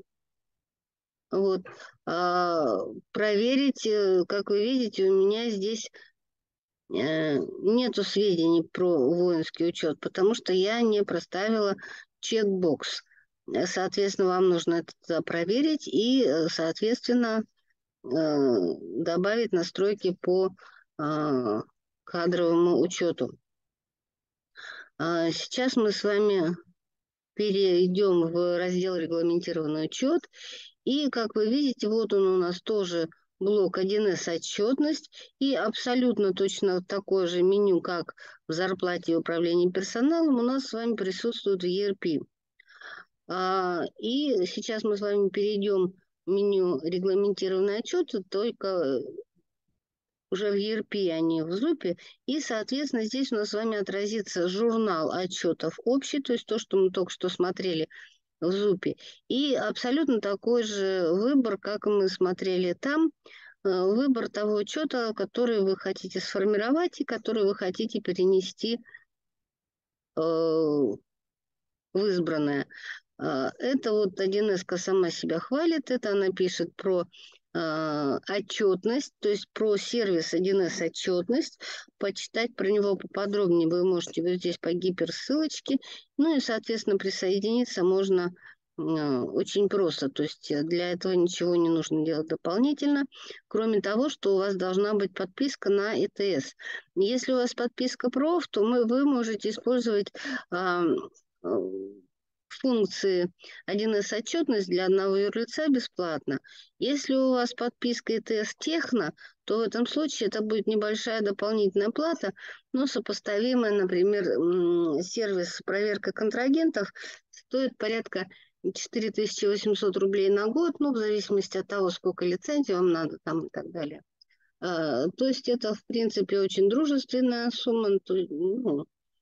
вот, а, проверить, как вы видите, у меня здесь э, нету сведений про воинский учет, потому что я не проставила чекбокс. Соответственно, вам нужно это проверить и, соответственно, добавить настройки по кадровому учету. Сейчас мы с вами перейдем в раздел «Регламентированный учет». И, как вы видите, вот он у нас тоже блок один эс «Отчетность». И абсолютно точно такое же меню, как в зарплате и управлении персоналом, у нас с вами присутствует в и эр пи. И сейчас мы с вами перейдем в меню «Регламентированный отчет», только уже в и эр пи, а не в зупе. И, соответственно, здесь у нас с вами отразится журнал отчетов общий, то есть то, что мы только что смотрели в зупе. И абсолютно такой же выбор, как мы смотрели там, выбор того учета, который вы хотите сформировать и который вы хотите перенести в избранное. Это вот один эс сама себя хвалит, это она пишет про э, отчетность, то есть про сервис один эс «Отчетность». Почитать про него поподробнее вы можете вот здесь по гиперссылочке. Ну и, соответственно, присоединиться можно э, очень просто. То есть для этого ничего не нужно делать дополнительно, кроме того, что у вас должна быть подписка на и тэ эс. Если у вас подписка проф, то мы, вы можете использовать э, функции один эс «Отчетность» для одного юрлица бесплатно. Если у вас подписка и тэ эс Техно, то в этом случае это будет небольшая дополнительная плата, но сопоставимая, например, сервис проверка контрагентов стоит порядка четыре тысячи восемьсот рублей на год, ну, в зависимости от того, сколько лицензий вам надо там и так далее. То есть это, в принципе, очень дружественная сумма, ну,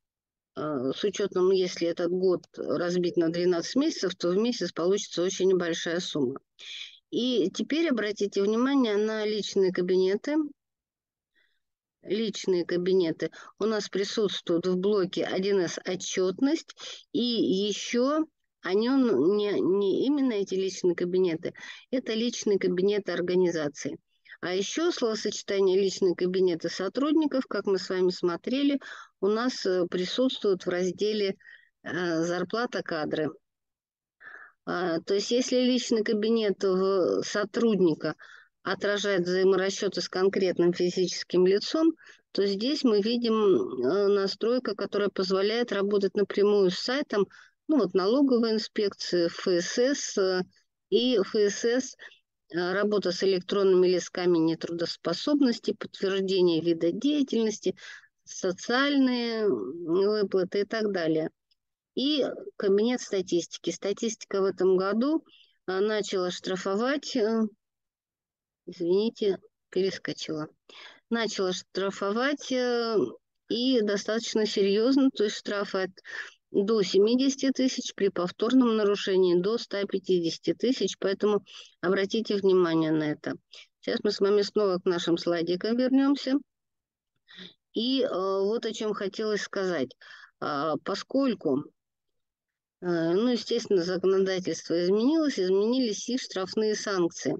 с учетом, если этот год разбить на двенадцать месяцев, то в месяц получится очень небольшая сумма. И теперь обратите внимание на личные кабинеты. Личные кабинеты у нас присутствуют в блоке один эс «Отчетность». И еще они не, не именно эти личные кабинеты, это личные кабинеты организации. А еще словосочетание «личные кабинеты сотрудников», как мы с вами смотрели, у нас присутствует в разделе «Зарплата, кадры». То есть если личный кабинет сотрудника отражает взаиморасчеты с конкретным физическим лицом, то здесь мы видим настройка, которая позволяет работать напрямую с сайтом, ну вот налоговой инспекции, эф эс эс и эф эс эс, работа с электронными листками нетрудоспособности, подтверждение вида деятельности, социальные выплаты и так далее. И кабинет статистики. Статистика в этом году начала штрафовать, извините, перескочила, начала штрафовать и достаточно серьезно, то есть штрафы от до семидесяти тысяч, при повторном нарушении до ста пятидесяти тысяч, поэтому обратите внимание на это. Сейчас мы с вами снова к нашим слайдикам вернемся. И э, вот о чем хотелось сказать. А, поскольку, э, ну, естественно, законодательство изменилось, изменились и штрафные санкции.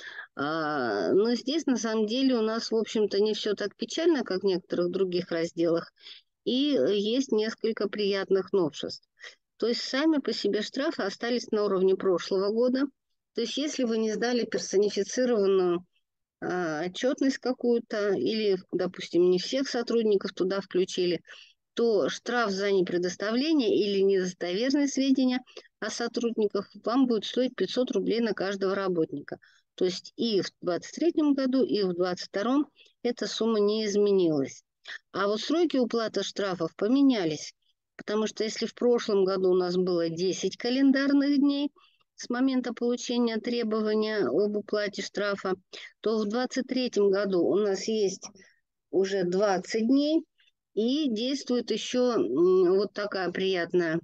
А, но здесь, на самом деле, у нас, в общем-то, не все так печально, как в некоторых других разделах. И есть несколько приятных новшеств. То есть сами по себе штрафы остались на уровне прошлого года. То есть если вы не сдали персонифицированную э, отчетность какую-то, или, допустим, не всех сотрудников туда включили, то штраф за непредоставление или недостоверные сведения о сотрудниках вам будет стоить пятьсот рублей на каждого работника. То есть и в двадцать третьем году, и в двадцать втором эта сумма не изменилась. А вот сроки уплаты штрафов поменялись, потому что если в прошлом году у нас было десять календарных дней с момента получения требования об уплате штрафа, то в двадцать третьем году у нас есть уже двадцать дней, и действует еще вот такая приятная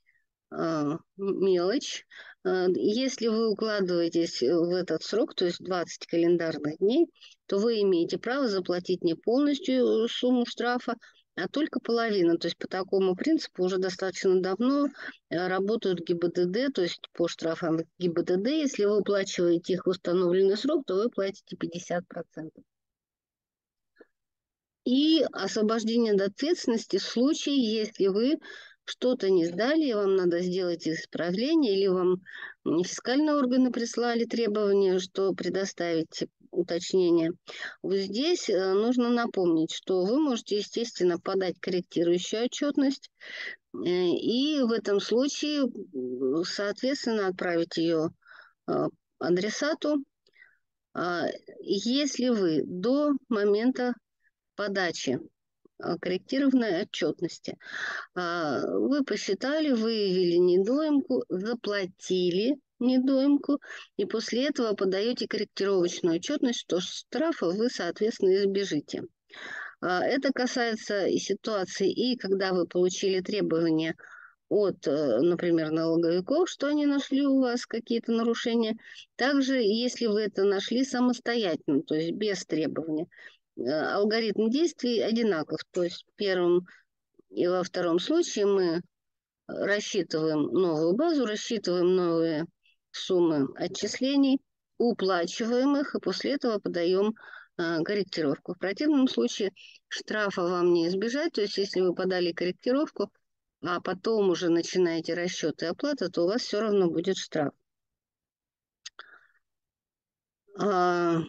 мелочь. Если вы укладываетесь в этот срок, то есть двадцать календарных дней, то вы имеете право заплатить не полностью сумму штрафа, а только половину. То есть по такому принципу уже достаточно давно работают гэ и бэ дэ дэ, то есть по штрафам гэ и бэ дэ дэ, если вы уплачиваете их в установленный срок, то вы платите пятьдесят процентов. И освобождение от ответственности в случае, если вы что-то не сдали, и вам надо сделать исправление, или вам фискальные органы прислали требования, что предоставить уточнения. Вот здесь нужно напомнить, что вы можете, естественно, подать корректирующую отчетность, и в этом случае, соответственно, отправить ее адресату. Если вы до момента подачи корректированной отчетности вы посчитали, выявили недоимку, заплатили недоимку, и после этого подаете корректировочную отчетность, что штрафа вы, соответственно, избежите. Это касается и ситуации, и когда вы получили требования от, например, налоговиков, что они нашли у вас какие-то нарушения. Также, если вы это нашли самостоятельно, то есть без требования, алгоритм действий одинаков. То есть в первом и во втором случае мы рассчитываем новую базу, рассчитываем новые суммы отчислений, уплачиваем их, и после этого подаем э, корректировку. В противном случае штрафа вам не избежать. То есть если вы подали корректировку, а потом уже начинаете расчет и оплата, то у вас все равно будет штраф. А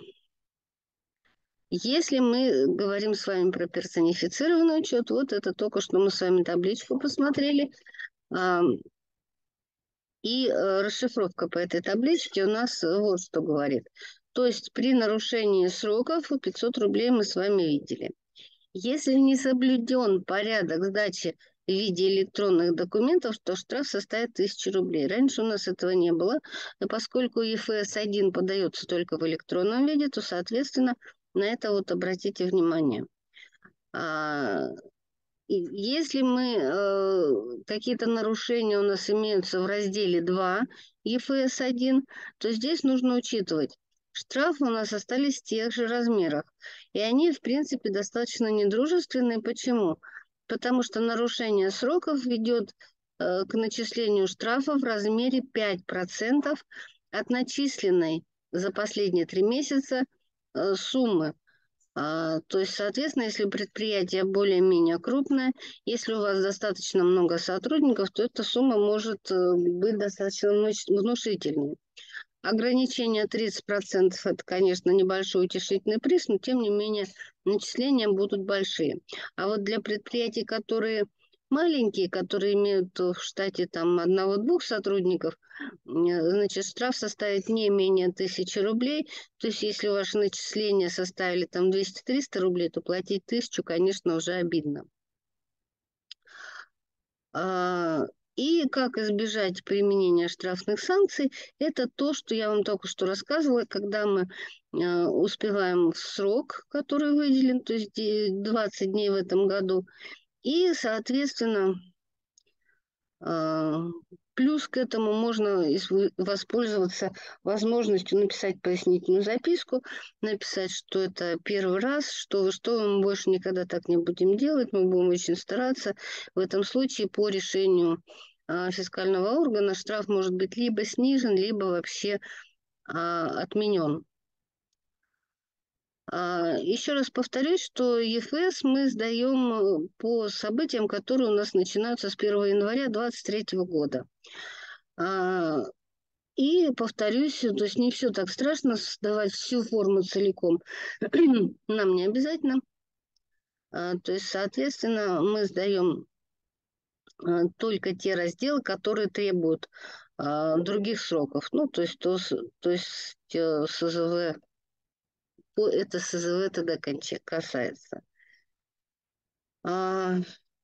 если мы говорим с вами про персонифицированный учет, вот это только что мы с вами табличку посмотрели. А, и а, расшифровка по этой табличке у нас вот что говорит. То есть при нарушении сроков пятьсот рублей мы с вами видели. Если не соблюден порядок сдачи в виде электронных документов, то штраф составит тысячу рублей. Раньше у нас этого не было, но поскольку Е Ф С один подается только в электронном виде, то, соответственно, на это вот обратите внимание. А, если мы, э, какие-то нарушения у нас имеются в разделе два Е Ф С один, то здесь нужно учитывать, штрафы у нас остались в тех же размерах. И они, в принципе, достаточно недружественные. Почему? Потому что нарушение сроков ведет э, к начислению штрафа в размере пять процентов от начисленной за последние три месяца э, суммы. А, то есть, соответственно, если предприятие более-менее крупное, если у вас достаточно много сотрудников, то эта сумма может э, быть достаточно внушительной. Ограничение тридцать процентов – это, конечно, небольшой утешительный приз, но, тем не менее, начисления будут большие. А вот для предприятий, которые маленькие, которые имеют в штате там одного-двух сотрудников, значит, штраф составит не менее тысячи рублей. То есть, если ваши начисления составили там двести-триста рублей, то платить тысячу, конечно, уже обидно. И как избежать применения штрафных санкций, это то, что я вам только что рассказывала, когда мы э, успеваем в срок, который выделен, то есть двадцать дней в этом году, и, соответственно, э, плюс к этому можно воспользоваться возможностью написать пояснительную записку, написать, что это первый раз, что, что мы больше никогда так не будем делать, мы будем очень стараться. В этом случае по решению фискального органа штраф может быть либо снижен, либо вообще а, отменен. А, еще раз повторюсь, что Е Ф С мы сдаем по событиям, которые у нас начинаются с первого января две тысячи двадцать третьего года. А, и повторюсь, то есть не все так страшно, сдавать всю форму целиком нам не обязательно. А, то есть, соответственно, мы сдаем только те разделы, которые требуют а, других сроков. Ну, то есть, то, то есть э, С З В, это С З В тогда касается. А,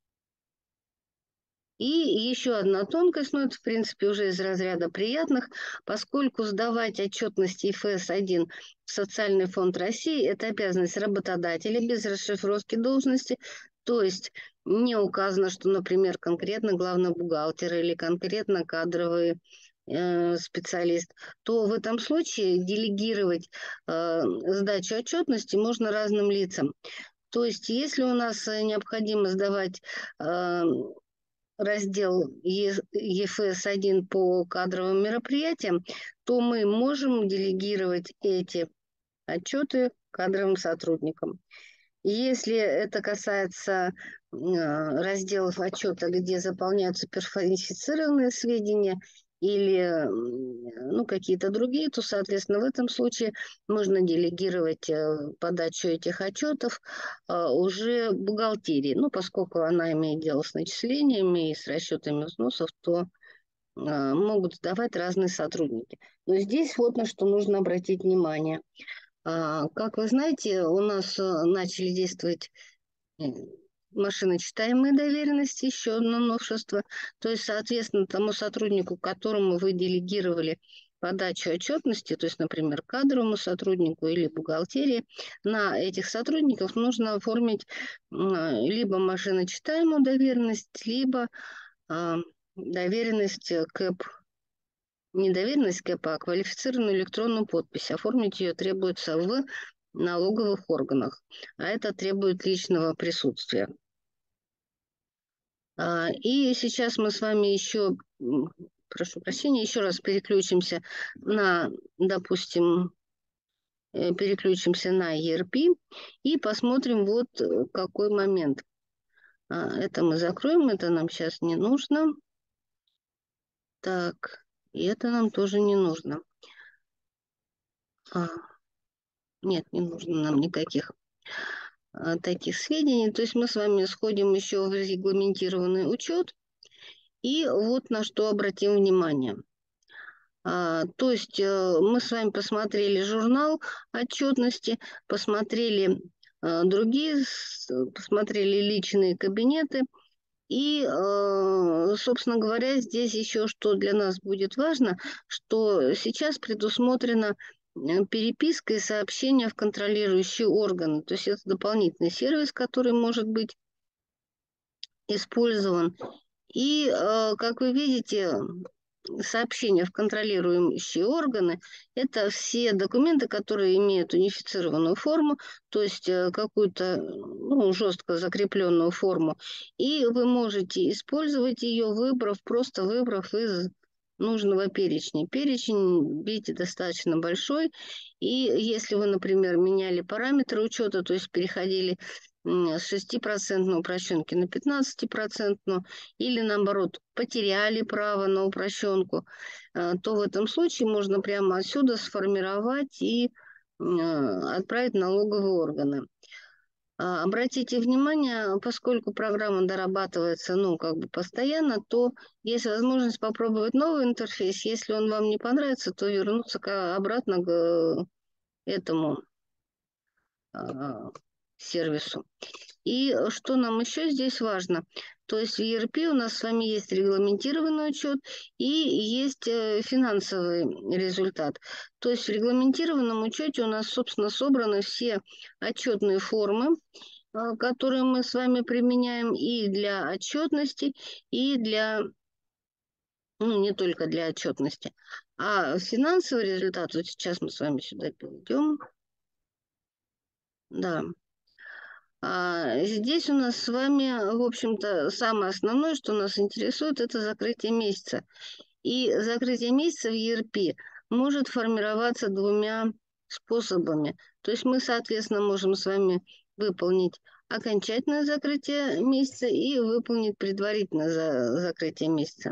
и еще одна тонкость, ну, это, в принципе, уже из разряда приятных, поскольку сдавать отчетность Е Ф С один в Социальный фонд России – это обязанность работодателя без расшифровки должности, то есть не указано, что, например, конкретно главный бухгалтер или конкретно кадровый э, специалист, то в этом случае делегировать э, сдачу отчетности можно разным лицам. То есть если у нас необходимо сдавать э, раздел Е Ф С один по кадровым мероприятиям, то мы можем делегировать эти отчеты кадровым сотрудникам. Если это касается разделов отчета, где заполняются персонифицированные сведения, или ну, какие-то другие, то, соответственно, в этом случае можно делегировать подачу этих отчетов уже бухгалтерии. Ну, поскольку она имеет дело с начислениями и с расчетами взносов, то могут сдавать разные сотрудники. Но здесь вот на что нужно обратить внимание. Как вы знаете, у нас начали действовать машиночитаемые доверенности, еще одно новшество. То есть, соответственно, тому сотруднику, которому вы делегировали подачу отчетности, то есть, например, кадровому сотруднику или бухгалтерии, на этих сотрудников нужно оформить либо машиночитаемую доверенность, либо а, доверенность КЭП. Не доверенность КЭП, а квалифицированную электронную подпись. Оформить ее требуется в налоговых органах, а это требует личного присутствия. И сейчас мы с вами еще, прошу прощения, еще раз переключимся на, допустим, переключимся на и эр пи и посмотрим вот какой момент. Это мы закроем, это нам сейчас не нужно. Так, и это нам тоже не нужно. А, нет, не нужно нам никаких таких сведений. То есть мы с вами сходим еще в регламентированный учет. И вот на что обратим внимание. А, то есть мы с вами посмотрели журнал отчетности, посмотрели а, другие, посмотрели личные кабинеты. И, а, собственно говоря, здесь еще что для нас будет важно, что сейчас предусмотрена переписка и сообщения в контролирующие органы. То есть это дополнительный сервис, который может быть использован. И, как вы видите, сообщения в контролирующие органы – это все документы, которые имеют унифицированную форму, то есть какую-то ну, жестко закрепленную форму. И вы можете использовать ее, выбрав, просто выбрав из нужного перечня. Перечень, видите, достаточно большой. И если вы, например, меняли параметры учета, то есть переходили с шестипроцентной упрощенки на пятнадцатипроцентную, или наоборот потеряли право на упрощенку, то в этом случае можно прямо отсюда сформировать и отправить в налоговые органы. Обратите внимание, поскольку программа дорабатывается, ну, как бы постоянно, то есть возможность попробовать новый интерфейс. Если он вам не понравится, то вернуться обратно к этому сервису. И что нам еще здесь важно? То есть в и эр пи у нас с вами есть регламентированный учет и есть финансовый результат. То есть в регламентированном учете у нас, собственно, собраны все отчетные формы, которые мы с вами применяем и для отчетности, и для, ну, не только для отчетности. А финансовый результат, вот сейчас мы с вами сюда перейдем. Да. А здесь у нас с вами, в общем-то, самое основное, что нас интересует, это закрытие месяца. И закрытие месяца в и эр пи может формироваться двумя способами. То есть мы, соответственно, можем с вами выполнить окончательное закрытие месяца и выполнить предварительное за закрытие месяца.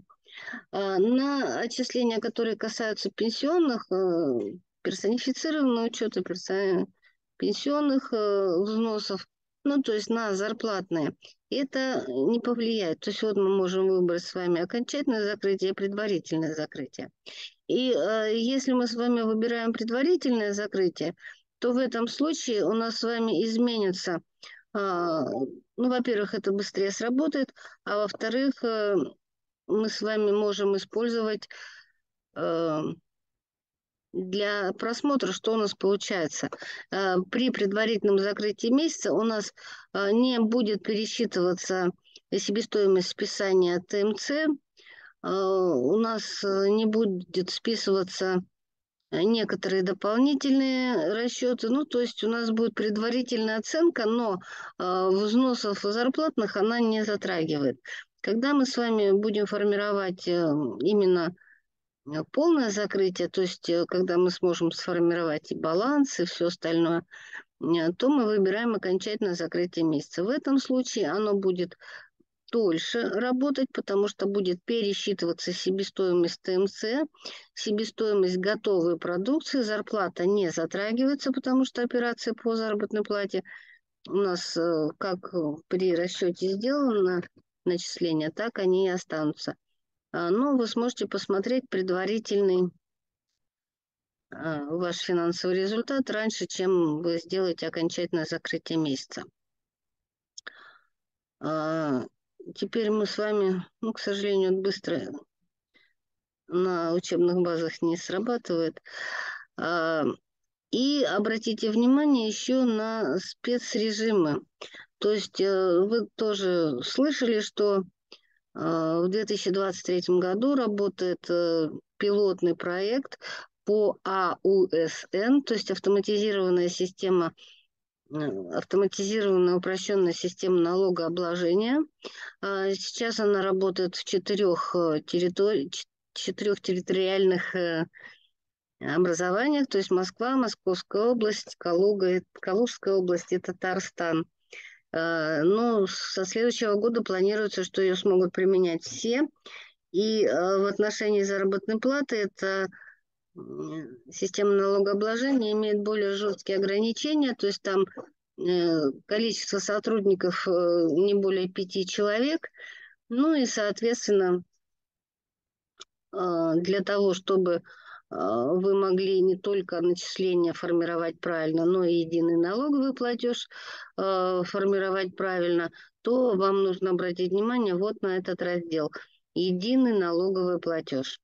На отчисления, которые касаются пенсионных, персонифицированного учета, пенсионных взносов, ну, то есть на зарплатные, это не повлияет. То есть вот мы можем выбрать с вами окончательное закрытие и предварительное закрытие. И э, если мы с вами выбираем предварительное закрытие, то в этом случае у нас с вами изменится, э, ну, во-первых, это быстрее сработает, а во-вторых, э, мы с вами можем использовать э, для просмотра, что у нас получается. При предварительном закрытии месяца у нас не будет пересчитываться себестоимость списания тэ эм цэ, у нас не будет списываться некоторые дополнительные расчеты. Ну, то есть у нас будет предварительная оценка, но взносов зарплатных она не затрагивает. Когда мы с вами будем формировать именно полное закрытие, то есть когда мы сможем сформировать и баланс, и все остальное, то мы выбираем окончательное закрытие месяца. В этом случае оно будет дольше работать, потому что будет пересчитываться себестоимость ТМЦ, себестоимость готовой продукции, зарплата не затрагивается, потому что операции по заработной плате у нас э, как при расчете сделано начисления, так они и останутся. А, Но вы сможете посмотреть предварительный а, ваш финансовый результат раньше, чем вы сделаете окончательное закрытие месяца. А, Теперь мы с вами, ну, к сожалению, быстро на учебных базах не срабатывает. А, И обратите внимание еще на спецрежимы. То есть э, вы тоже слышали, что э, в две тысячи двадцать третьем году работает э, пилотный проект по АУСН, то есть автоматизированная система, э, автоматизированная упрощенная система налогообложения. А Сейчас она работает в четырех, э, территори- ч- четырех территориальных э, образованиях, то есть Москва, Московская область, Калуга, Калужская область и Татарстан. А, Но со следующего года планируется, что ее смогут применять все. И а, в отношении заработной платы эта м, система налогообложения имеет более жесткие ограничения, то есть там э, количество сотрудников э, не более пяти человек. Ну и, соответственно, а, для того, чтобы а, вы могли не только начисления формировать правильно, но и единый налоговый платеж а, формировать правильно, то вам нужно обратить внимание вот на этот раздел. Единый налоговый платеж.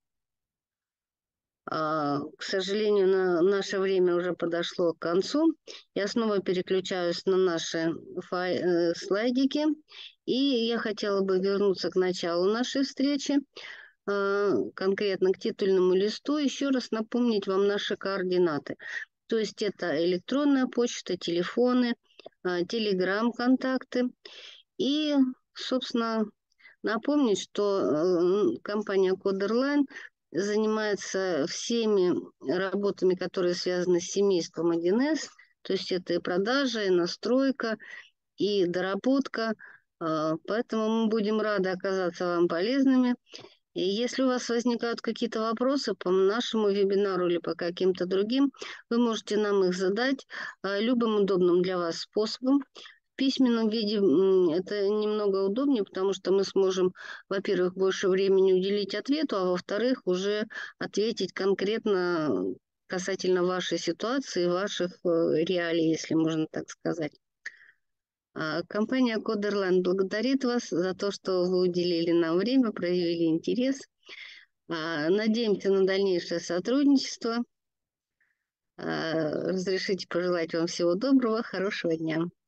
А, К сожалению, на наше время уже подошло к концу. Я снова переключаюсь на наши фай- э, слайдики. И я хотела бы вернуться к началу нашей встречи, а, конкретно к титульному листу, еще раз напомнить вам наши координаты. То есть это электронная почта, телефоны, а, телеграм-контакты. И, собственно, напомнить, что э, компания Кодерлайн занимается всеми работами, которые связаны с семейством один эс, то есть это и продажа, и настройка, и доработка. А, Поэтому мы будем рады оказаться вам полезными. И если у вас возникают какие-то вопросы по нашему вебинару или по каким-то другим, вы можете нам их задать а, любым удобным для вас способом. В письменном виде м, это немного удобнее, потому что мы сможем, во-первых, больше времени уделить ответу, а во-вторых, уже ответить конкретно касательно вашей ситуации, ваших э, реалий, если можно так сказать. А, Компания Кодерланд благодарит вас за то, что вы уделили нам время, проявили интерес. А, Надеемся на дальнейшее сотрудничество. А, Разрешите пожелать вам всего доброго, хорошего дня.